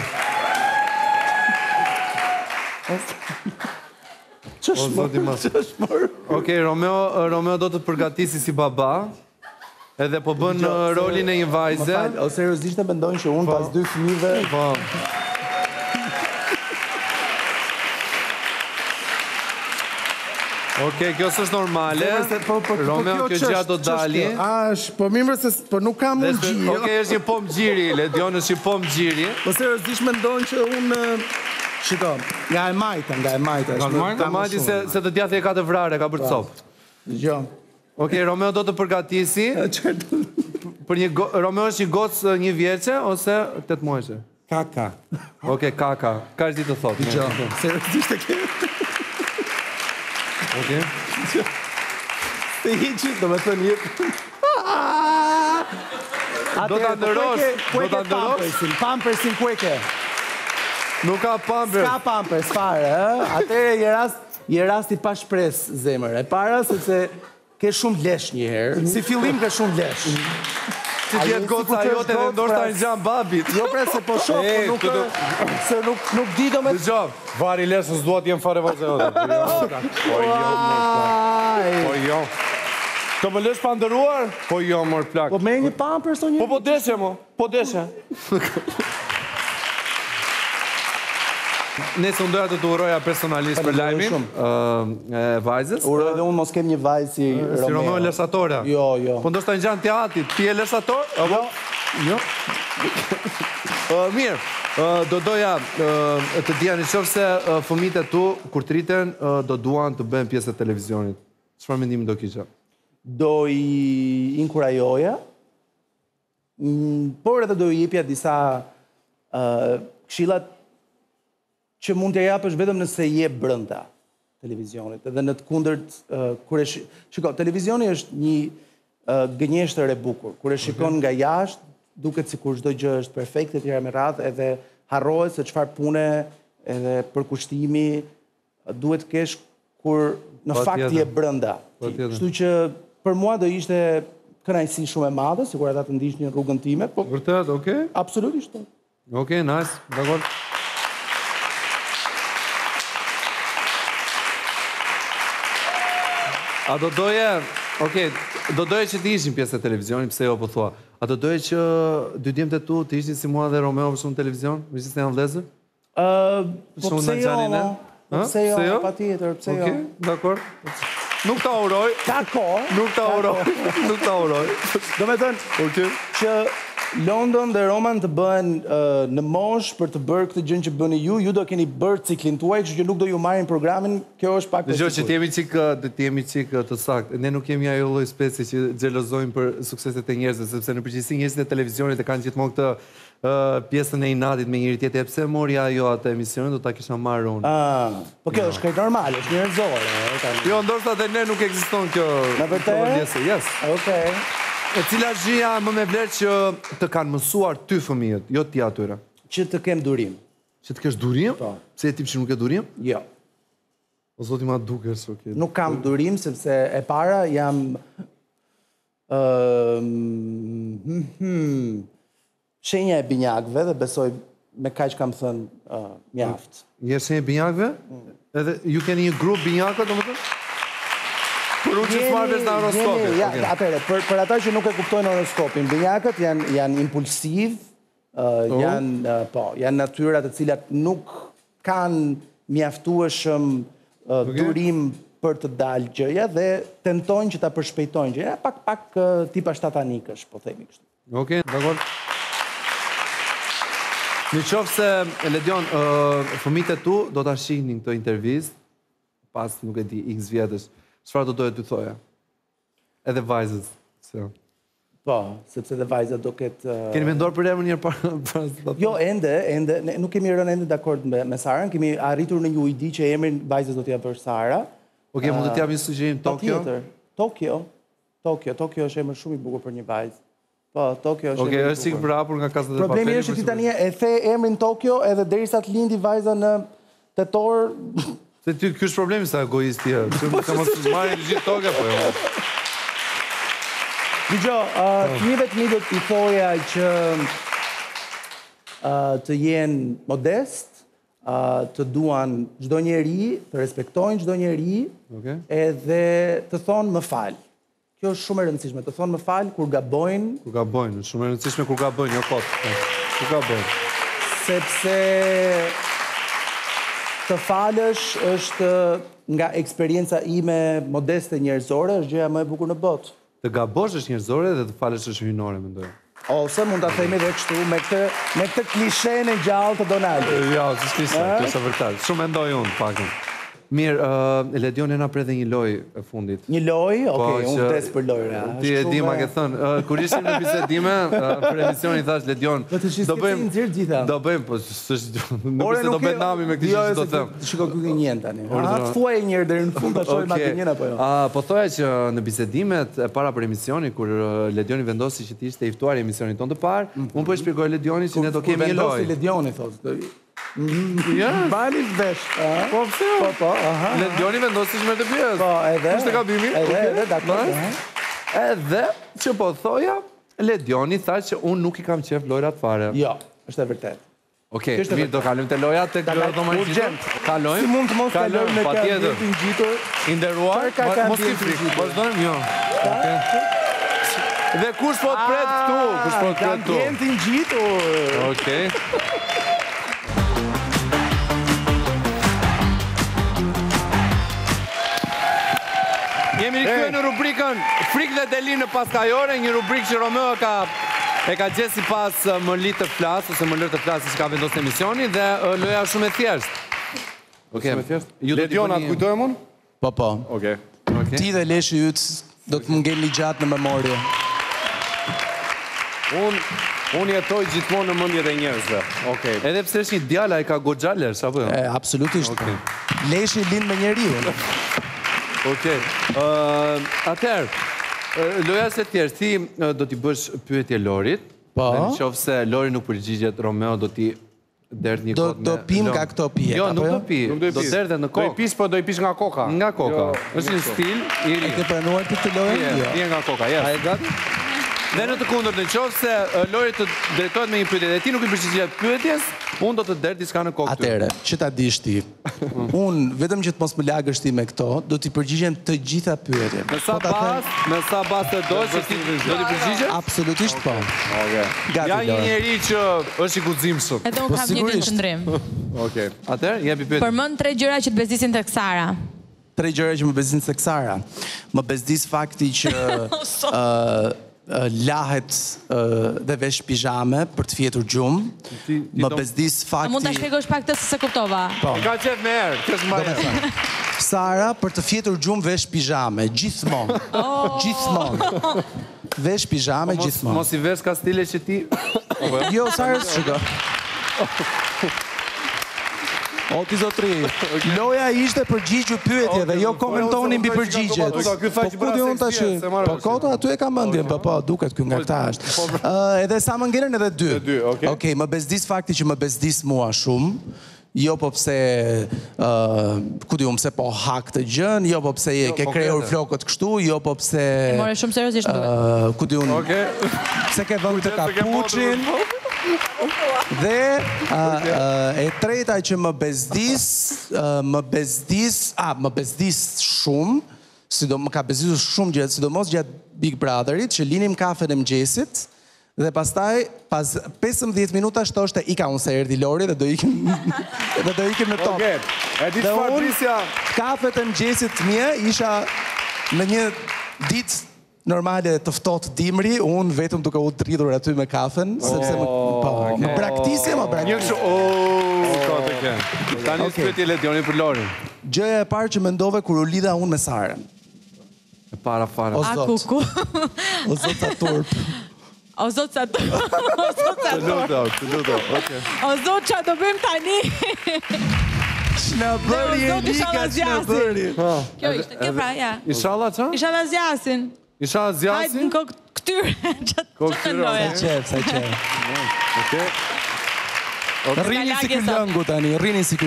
Qëshmër. Okej, Romeo do të përgatisi si baba, edhe po bën rolin e një vajze. O seriozisht e mendojnë që unë pas 2 fëmijëve... Po. Okej, kjo s'është normale. Romeo, kjo gjatë do dali. Po mirë se nuk kam unë gjiri. Okej, është një pom gjiri, Ledion është një pom gjiri. Po seriozisht mendojnë që unë... Shiko, nga e majta. Nga e majti se të djathë e ka të vrare, ka bërë copë. Jo. Okej, Romeo do të përgatisi. Romeo është një gocë 1 vjeçe ose 8 muajshe? Kaka. Okej, kaka. Ka është di të thotë. Jo, seriozisht e ke... Okej. Të hiqi, do me thënë jetë... Do të ndërosh. Pampersin kueke. Nuk ka pampers. Ska pampers, fare. Atëre je rast i pa shpres, zemër. E para, sepse ke shumë lesh njëherë. Si fillim ke shumë lesh. Si tjetë goca jote dhe ndoshta në gjanë babit. Jo pre se po shokë, se nuk di do me... Dëgjov, vari lesës duat jem fare vazhe jote. Po jo. Të më lesh pa ndëruar? Po jo, mor plak. Po me një pampers o një... Po deshe, mo. Po deshe. Nëse unë doja të të uroja personalisht për lajmin e vajzës. Uroj dhe unë mos kem një vajzë si Romeo. Si Romeo Lersatore? Jo. Po ndoshta në gjanë teatrit, ti e Lersator? Jo. Mirë, do doja të dija në qoftë se fëmijët e tu, kur të rriten, do duan të bëhen pjesë e televizionit. Çfarë mendimi do kisha? Do i inkurajoja, por edhe do i jepja disa këshillat që mund të japësh vetëm nëse je brenda televizionit, edhe në të kundërt shiko, televizioni është një gënjeshtër e bukur. Kur e shikon nga jashtë, duket sikur çdo gjë është perfekte etj me radhë, edhe harrohet se çfarë pune edhe përkushtimi duhet kesh kur në fakt je brenda. Kështu që për mua do ishte kënaqësi shumë e madhe, sikur ata të ndiqnin rrugën time, po vërtet, okay? Absolutisht. Okay, nice. Dakor. A do doje, do doje që ti ishin pjesë e televizionit, pse jo po thua. A do doje që dy djemtë tu të ishin si mua dhe Romeo për shumë televizion? Me që se janë vlezër? Po pse jo, pse jo, patjetër, pse jo. Okej, dakor. Nuk ta uroj. Nuk ta uroj. Do me thënë që London dhe Roman të bëhen në mosh për të bërë këtë gjën që bëni ju do keni bërë ciklin tuaj, kështu që nuk do ju marrin programin, kjo është pak Dëgjoj që të jemi çik të saktë. Ne nuk kemi ajo lloj specie që xhelozojmë për sukseset e njerëzve, sepse në përgjithësi njerëzit e televizionit e kanë gjithmonë këtë pjesën e inatit me njëri tjetrin. Pse mori ajo atë emisionin, do ta kisha marrë unë. Po kjo është krejt normal, është njerëzore. Jo, ndoshta edhe ne nuk ekziston kjo. Na vërtet? Yes. Okej. E cila gjëja më me vlerë që të kanë mësuar ty fëmijët, jo ti atyre? Që të kem durim. Që të kesh durim? Po. Pse e tip që nuk e durim? Jo. O zoti ma dukesh, okay. Nuk kam durim, sepse e para jam... shenja e binjakëve dhe besoj me kaq kam thënë mjaft. Je shenja e binjakëve? Edhe ju keni një grup binjakë, domethënë? Për unë që s'marrë në horoskopin. Atere, për ata që nuk e kuptojnë horoskopin, binjakët janë impulsiv, janë natyrat të cilat nuk kanë mjaftueshëm durim për të dalë gjëja dhe tentojnë që ta përshpejtojnë gjëja, pak tipa shtatanikësh, po themi kështu. Okej, dakor. Në qoftë se, Ledion, fëmijët e tu do ta shihnin këtë intervistë, pas nuk e di, x vjetësh. Çfarë do doje ty thoja? Edhe vajzës. Po, sepse edhe vajza do ketë... Keni menduar për emrin një para? Jo, ende, nuk kemi rënë ende dakord me Sarën, kemi arritur në një ujdi që emrin vajzës do t'ja bërë Sara. Okej, mund të t'jap një sugjerim Tokyo? Tokyo është emër shumë i bukur për një vajzë. Po, Tokyo është emër i bukur. Okej, është sikë vrapur nga Casa de Papel. Problemi është që ti tani e the emrin Tokyo edhe derisa të lindi vajza në tetor... Se ty, kjo është problemi sa egoist tje. Se mos marrin gjithë Tokyo, po jo. Digjo, fëmijëve të mi do t'i thoja që të jenë modest, të duan çdo njeri, të respektojnë çdo njeri, edhe të thonë më fal. Kjo është shumë e rëndësishme, të thonë më fal kur gabojnë. Kur gabojnë, shumë e rëndësishme kur gabojnë, jo kot. Kur gabojnë. Sepse të falësh është nga eksperienca ime modeste njerëzore, është gjëja më e bukur në botë. Të gabosh është njerëzore dhe të falësh është hyjnore, mendoj. Ose mund ta themi edhe kështu me këtë klishen e gjallë të Donaldit. Jo, s'është klishe, kjo është vërtet. Shumë mendoj unë, pakun. Mirë, Ledion e na pre dhe një loj e fundit. Një loj? Okej, unë tes për lojra. Ti e di ma ke thënë. Kur ishim në bisedime, për emisionin thash, Ledion, do bëjmë, po nuk se do bëjmë nami me këtë që do të them. Shiko këtë njën tani. Të thuaj e njërë deri në fund, ta shojnë atë njën apo jo. Po thoja që në bisedimet e para për emisioni, kur Ledioni vendosi që ti ishte i ftuar i emisionit ton të parë, unë po e shpjegoj Ledioni që ne do kemi një loj. Vendosi Ledioni, thotë. Bani vesh. Po pse? Po, Ledioni vendosi që me të pjesë. Po, edhe. Kushte gabimi? Edhe, dakor. Edhe që po thoja, Ledioni tha që unë nuk i kam qef lojrat fare. Jo, është e vërtet. Okej, mirë, do kalojmë të lojat të kjo do më urgjent. Kalojmë? Si mund të mos kalojmë me kampion ngjitur? I nderuar, mos i frikë. Vazhdojmë, jo. Dhe kush po të pret këtu? Kush po të pret këtu? Kampion ngjitur. Okej. Jemi rikthyer në rubrikën Frikë dhe Deli në paskajore, një rubrikë që Romeo e ka gjetë sipas më lit të flas ose më lër të flas siç ka vendosur emisioni dhe loja shumë e thjeshtë. Okej. Ledion, atë kujtojmë unë? Po. Okej. Ti dhe leshi yt do të më ngeli gjatë në memorie. Unë jetoj gjithmonë në mendjet e njerëzve. Okej. Edhe pse është një djalë, ai ka goxha lërsh apo jo? Absolutisht. Leshi lind me njeriu. Okej. Atëherë, loja se tjerë, ti do t'i bësh pyetje Lorit. Po. Në qoftë se Lori nuk përgjigjet, Romeo do t'i derdh një kot me... Do pim nga këto pije, Jo, nuk apo do jo? pi. Do derdhe në kokë. Do i pish, po do i pish nga koka. Nga koka. Është një stil i ri. E ke pranuar ti këtë lojë? Pije nga koka, yes. A e gati? Dhe në të kundërt, në qoftë se Lori të drejtohet me një pyetje dhe ti nuk i përgjigjet pyetjes, unë do të derdh diçka në kokë. Atëre, që ta dish ti. Unë vetëm që të mos më lagësh ti me këto, do t'i përgjigjem të gjitha pyetjet. Në sa bas të do që ti do t'i përgjigjesh? Absolutisht po. Gati, Ja një Lori. njeri që është i guximshëm. Edhe unë kam një qëndrim. Okej. Atëherë, jepi pyetje. Përmend 3 gjëra që të bezdisin tek Sara. 3 gjëra që më bezdis tek Sara. Më bezdis fakti që lahet dhe vesh pijame për të fjetur gjumë. Më bezdis A mund ta fakti... shpjegosh pak këtë se kuptova? Po. Ka qef me herë, kësh më herë. Sara, për të fjetur gjumë vesh pijame, gjithmonë. Gjithmonë. Vesh pijame, gjithmonë. Mos i vesh ka stile që ti... Jo, Sara, shiko. O ti zotri, loja ishte përgjigju pyetjeve, jo komentoni mbi përgjigjet. Po ku di unë tash? Po kota aty e ka mendjen, po duket ky nga këta është. Edhe sa më ngelen edhe 2. Okej, më bezdis fakti që më bezdis mua shumë. Jo po pse, ku di unë pse po hak të gjën, jo po pse ke krejur flokët kështu, jo po pse... E more shumë seriozisht duhet. Ku di unë, pse ke vënd të kapuqin... Dhe e treta që më bezdis shumë, më ka bezdisur shumë gjatë, sidomos gjatë Big Brotherit, që linim kafe në mëngjesit, dhe pastaj, pas 15 minuta shtoshte ika unë se erdi Lori dhe do ikim në top. Dhe unë, kafet e mëngjesit mje, isha në një ditë normale të ftohtë dimri, unë vetëm duke u dridhur aty me kafen, sepse më braktisje. Një kështë, tani s'pyetje Ledioni për Lorin. Gjëja e parë që mendove kur u lidha unë me Sarën. E para fare. O zot. O zot sa turp. O zot sa turp. Të lutem, okej. O zot qa do bëjmë tani? Shna bëri e lika, shna bëri. Kjo ishte, kjo pra, ja. Inshallah, qa? Inshallah zjasin. Inshallah zjasin? Hajtë në kokë këtyre. Kokë këtyre, sa qef. Okej. Rrini si ky lëngu tani, Rrini si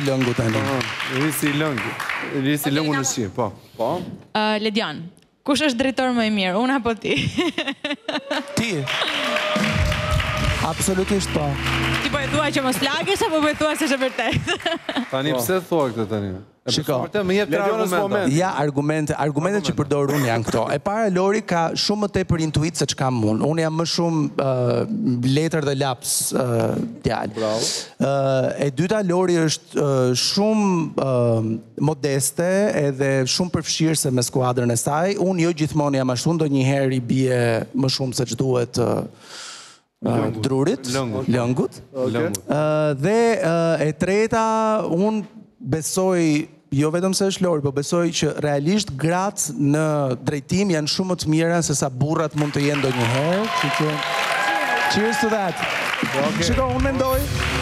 lëngu në shi, po. Ledion, kush është drejtor më i mirë, unë apo ti? Ti. Absolutisht po. Ti po e thua që mos lagesh, apo po e thua se është e vërtet? Tani pse thua këtë tani? Shiko, më jep 3 argumente. Ja, argumentet që përdor unë janë këto. E para, Lori ka shumë më tepër intuit se ç'kam unë. Unë jam më shumë letër dhe laps djalë. Bravo. E dyta, Lori është shumë modeste edhe shumë përfshirëse me skuadrën e saj. Unë jo gjithmonë jam ashtu, ndonjëherë i bie më shumë se ç'duhet drurit, lëngut. Dhe e treta, unë besoj, jo vetëm se është Lori, po besoj që realisht gratë në drejtim janë shumë më të mira se sa burrat mund të jenë ndonjëherë. Kështu që cheers to that. Shiko, unë mendoj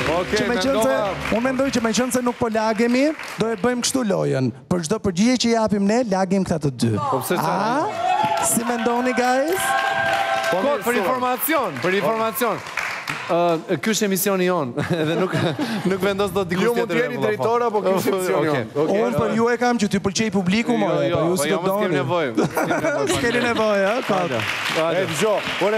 që me qenë se nuk po lagemi, do e bëjmë kështu lojën. Për çdo përgjigje që japim ne, lagim këta të dy. A? Si mendoni, guys? Për informacion. Ky është emisioni jonë, edhe nuk vendos do dikush tjetër. Ju mund të jeni drejtor apo ky është emisioni jonë? Unë për ju e kam që ty pëlqej publiku, more, për ju si do doni. S'kemi nevojë. S'keni nevojë, ha? E dëgjoj,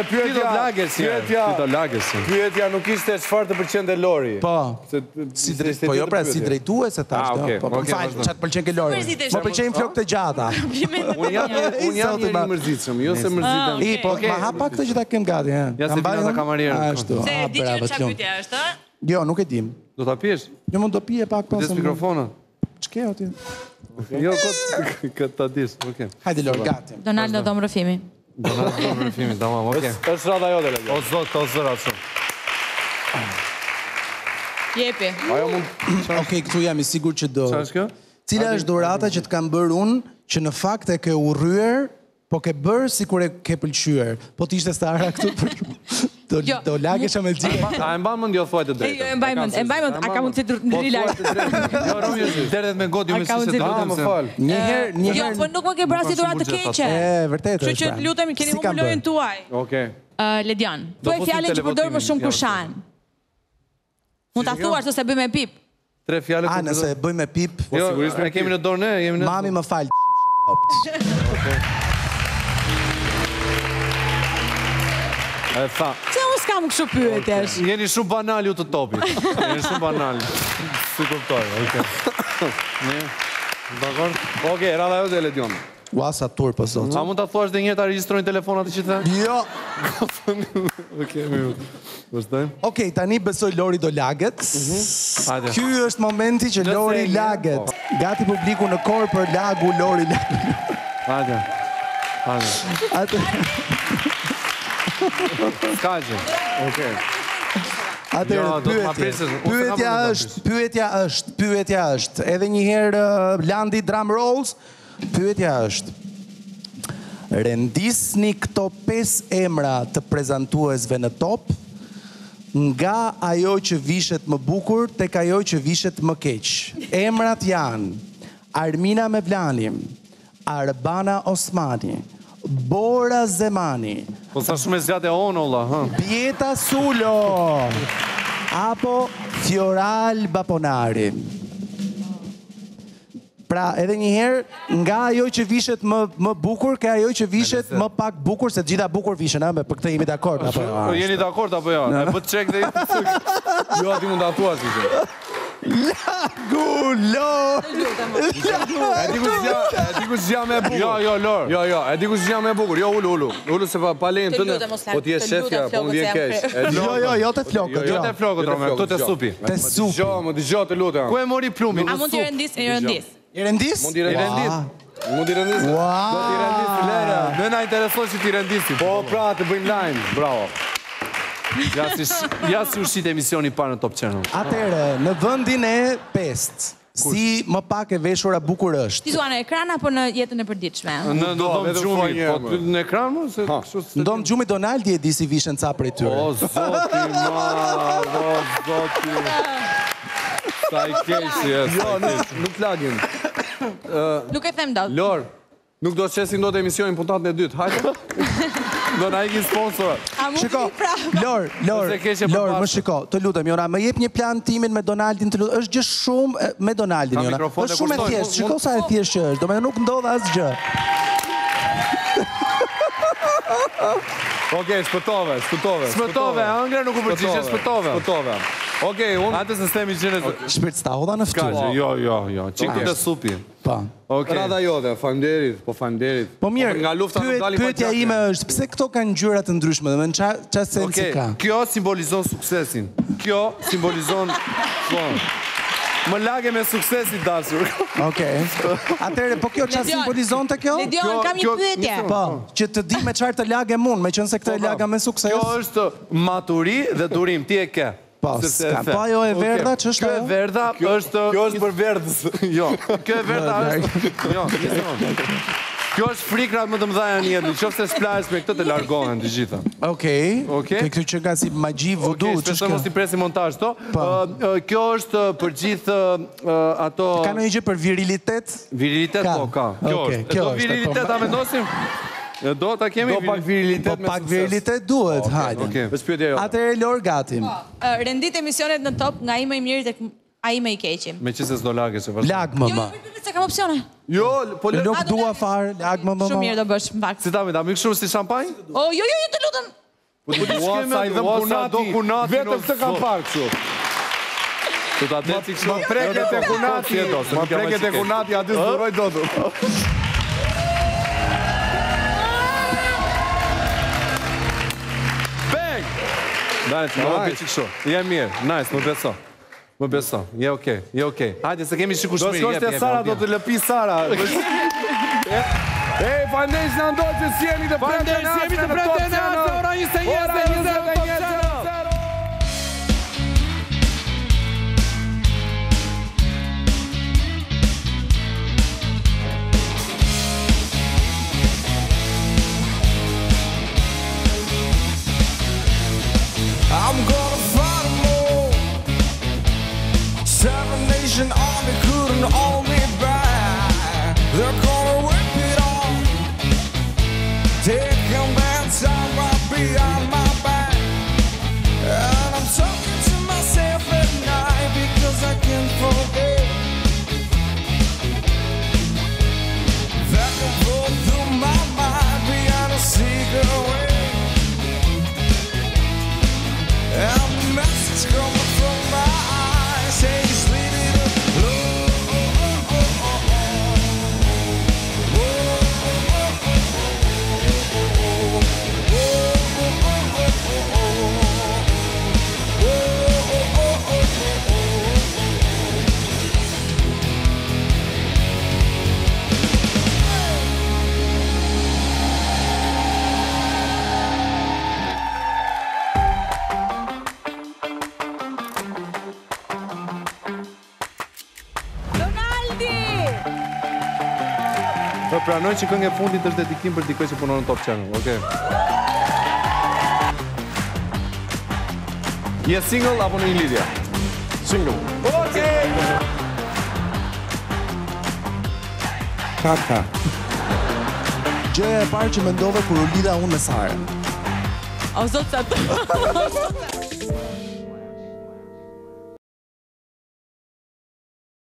pyetja nuk ishte çfarë të pëlqente Lori. Po. Po jo pra si drejtuese tash. Po fal, çat pëlqen ke Lori. Më pëlqejnë flokët e gjata. Unë jam njëri i mërzitshëm, jo se mërzitem. Po ma hap pak këtë që ta kem gati, ha. Ja se vjen ta kamarierën. Se e di që çfarë pyetja është, ë? Jo, nuk e dim. Do ta pjesh? Jo, mund të pije pak pas. Des mikrofonën. Ç'ke o ti? Jo, këtë ta dish, okej. Hajde Lori, gati. Donaldo Dom Rëfimi. Donaldo Dom Rëfimi, tamam, okej. Është rada jote Ledi. O zot, o zëra shumë. Jepi. Ajo mund... Okej, këtu jam i sigurt që do... Qa është kjo? Cila është dhurata që të kam bërë unë, që në fakt e ke urryer, po ke bërë si kur e ke pëlqyer. Po t'ishte Sara këtu për... Do lagesha me gjithë. A e mban mend jo thuaj të drejtë. Jo, e mbaj mend, a ka mundsi të rilaj. Jo, Romi, derdhet me godi, më si se do të më fal. Njëherë. Jo, po nuk më ke bërë si dhuratë të keqe. Vërtet është. Kështu që lutemi, keni humbur lojën tuaj. Okej. Ledion, thuaj fjalën që përdor më shumë kur shan. Mund ta thuash ose bëj me pip. 3 fjalë. Nëse bëj me pip. Jo, e kemi në dorë ne, jemi në. Mami më fal. E tha. Se unë s'kam kështu pyetjesh. Jeni shumë banal ju të topit. Jeni shumë banal. Si kuptoj, okej. Dakor? Okej, rada jote Ledion. Ua sa turpë sot. A mund ta thuash edhe një herë ta regjistrojnë telefonat që the? Jo. Okej, mirë. Vazhdojmë. Okej, tani besoj Lori do laget. Hajde. Ky është momenti që Lori laget. Gati publiku në korë për lagu Lori laget. Hajde. Hajde. Skaqe. Okej. Pyetja është, edhe një herë Landi drum rolls, pyetja është, rendisni këto 5 emra të prezantuesve në top, nga ajo që vishet më bukur tek ajo që vishet më keq. Emrat janë Armina Mevlani, Arbana Osmani, Bora Zemani, po sa shumë zgjat e onolla, ha. Bjeta Sulo, apo Fioral Baponari. Pra, edhe një herë, nga ajo që vishet më bukur, ka ajo që vishet më pak bukur, se gjitha bukur vishen, për këtë jemi dakord, apo jo? Jeni dakord, apo jo? E bët qek dhe jo, ati mund të atuas, Lagu, Lor! E di ku s'gja me bukur. Jo, Lor. Jo, e di ku s'gja me bukur. Jo, ullu se pa lejnë të në... Po t'je shefja, po më vjen kesh. Jo, të flokët. Jo, të flokët, Rome, këtu të supi. Të supi. Më dëgjo të lutem. Ku e mori plumin? A mund t'i rendis? I rendis? Mund t'i rendis. Do t'i rendis, Lera. Në na intereson që t'i rendisi. Po, pra, të bëjmë lajmë. Bravo. Ja si ushqit emisioni parë në Top Channel. Atere, në vëndin e 5, si më pak e veshura bukur është? Ti zua në ekran apo në jetën e përditshme? Në domë gjumi, po në ekran më? Në domë gjumi Donaldi e di si vishen ca prej tyre. O, zoti ma, o, zoti. Sa i keqi, jo, nuk lagim. Nuk e them dot. Lor, nuk do të qesin do të emisionin puntatën e dytë, hajde? Do na ikin sponsor. Shiko, Lor, më shiko, të lutem, Jona, më jep një plan timin me Donaldin, të lutem, është gjë shumë me Donaldin, Jona. Është shumë e thjeshtë, shiko sa e thjeshtë që është, do me nuk ndodh asgjë. Okej, shpëtove. Shpëtove, Angre nuk u përgjigje, shpëtove. Okej, unë... Hajde se stemi gjene... Shpirt sta hodha në ftyrë. Jo. Qikë të supi. Pa. Rada jote, faleminderit. Po mirë, pyetja ime është, pse këto kanë ngjyra të ndryshme, dhe në qa sensi ka? Kjo simbolizon suksesin. Kjo simbolizon... Më lage me suksesit dashur. Okej. Atëre, po kjo qa simbolizon të kjo? Ledion, kam një pyetje. Po, që të di me qarë të lage mund, me qënë se këtë e laga me sukses. Kjo është maturi dhe durim, ti e ke. Po, po ajo e verdha, që është ajo? Kjo e verdha është... Kjo është për verdës. Jo, kjo e verdha është... Jo, kjo është frikrat më të mëdhaja një jetë, qoftë se shplahesh me këtë të largohen të gjitha. Okej. Këtë që nga si magji vodu, që shpesoj mos t'i presi montazh to. Kjo është për gjithë ato... Ka në një gjë për virilitet? Virilitet, po, ka. Kjo është. Do virilitet, a vendosim? Do ta kemi virilitet me sukses. Po pak virilitet duhet, hajde. Atëre Lor gatim. Rendit emisionet në top nga i më i mirë tek ai më i keqi. Me që se s'do lagesh e vazhdo. Lag më më. Se kam opsione. Jo, po nuk dua fare, lag më më. Shumë mirë do bësh mbak. Si ta mi kështu si shampanjë? O, jo, të lutem. Po ti sa i dhëm kunati. Vetëm këtë kam parë kështu. Tu ta deti kështu. Më preket e kunati, aty s'duroj dot. Nice, më bëj kështu. Jam mirë, nice, më beso. Je okej. Hajde se kemi shikush mirë. Do shkosh te Sara, do të lëpi Sara. Faleminderit na ndodh që si jemi të premte në ora 21:20. I'm gonna fight them all. 7 Nation Army couldn't hold me back. They're gonna whip it all. Take them back, right behind my back. And I'm talking to myself at night. Më pranoj që këngë e fundit është dedikim për dikoj që punon në Top Channel, okej. Je single apo në një lidhje? Single. Okej! Kaka. Gjëja e parë që mendove kur u lidha unë me Sara. O zot sa të...